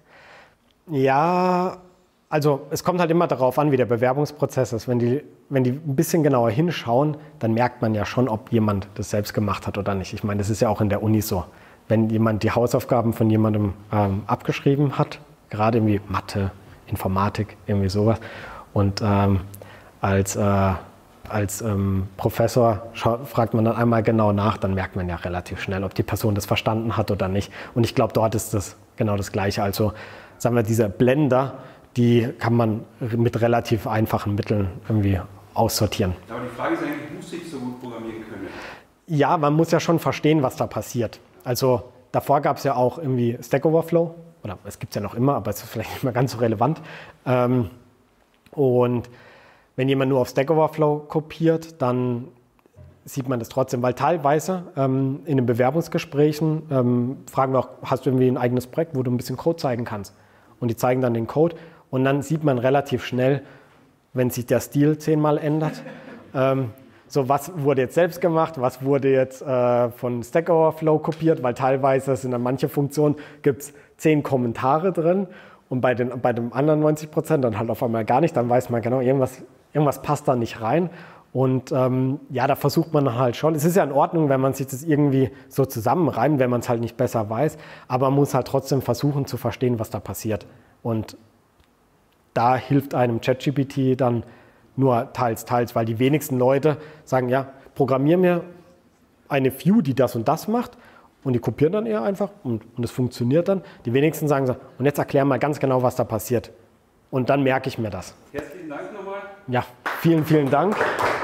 ja, also es kommt halt immer darauf an, wie der Bewerbungsprozess ist. Wenn die, wenn die ein bisschen genauer hinschauen, dann merkt man ja schon, ob jemand das selbst gemacht hat oder nicht. Ich meine, das ist ja auch in der Uni so. Wenn jemand die Hausaufgaben von jemandem ähm, abgeschrieben hat, gerade irgendwie Mathe, Informatik, irgendwie sowas, und ähm, als, äh, als ähm, Professor fragt man dann einmal genau nach, dann merkt man ja relativ schnell, ob die Person das verstanden hat oder nicht. Und ich glaube, dort ist das genau das Gleiche. Also sagen wir, diese Blender, die kann man mit relativ einfachen Mitteln irgendwie aussortieren. Aber die Frage ist eigentlich, muss ich so gut programmieren können? Ja, man muss ja schon verstehen, was da passiert. Also davor gab es ja auch irgendwie Stack Overflow, oder es gibt es ja noch immer, aber es ist vielleicht nicht mehr ganz so relevant. Ähm, und wenn jemand nur auf Stack Overflow kopiert, dann sieht man das trotzdem, weil teilweise ähm, in den Bewerbungsgesprächen ähm, fragen wir auch, hast du irgendwie ein eigenes Projekt, wo du ein bisschen Code zeigen kannst? Und die zeigen dann den Code und dann sieht man relativ schnell, wenn sich der Stil zehnmal ändert, ähm, so was wurde jetzt selbst gemacht, was wurde jetzt äh, von Stack Overflow kopiert, weil teilweise sind dann manche Funktionen, gibt es zehn Kommentare drin und bei den, bei den anderen neunzig Prozent dann halt auf einmal gar nicht, dann weiß man genau, irgendwas, irgendwas passt da nicht rein. Und ähm, ja, da versucht man halt schon, es ist ja in Ordnung, wenn man sich das irgendwie so zusammenreimt, wenn man es halt nicht besser weiß, aber man muss halt trotzdem versuchen zu verstehen, was da passiert. Und da hilft einem ChatGPT dann nur teils, teils, weil die wenigsten Leute sagen, ja, programmier mir eine View, die das und das macht, und die kopieren dann eher einfach und, und es funktioniert dann. Die wenigsten sagen so, und jetzt erklär mal ganz genau, was da passiert. Und dann merke ich mir das. Herzlichen Dank nochmal. Ja, vielen, vielen Dank.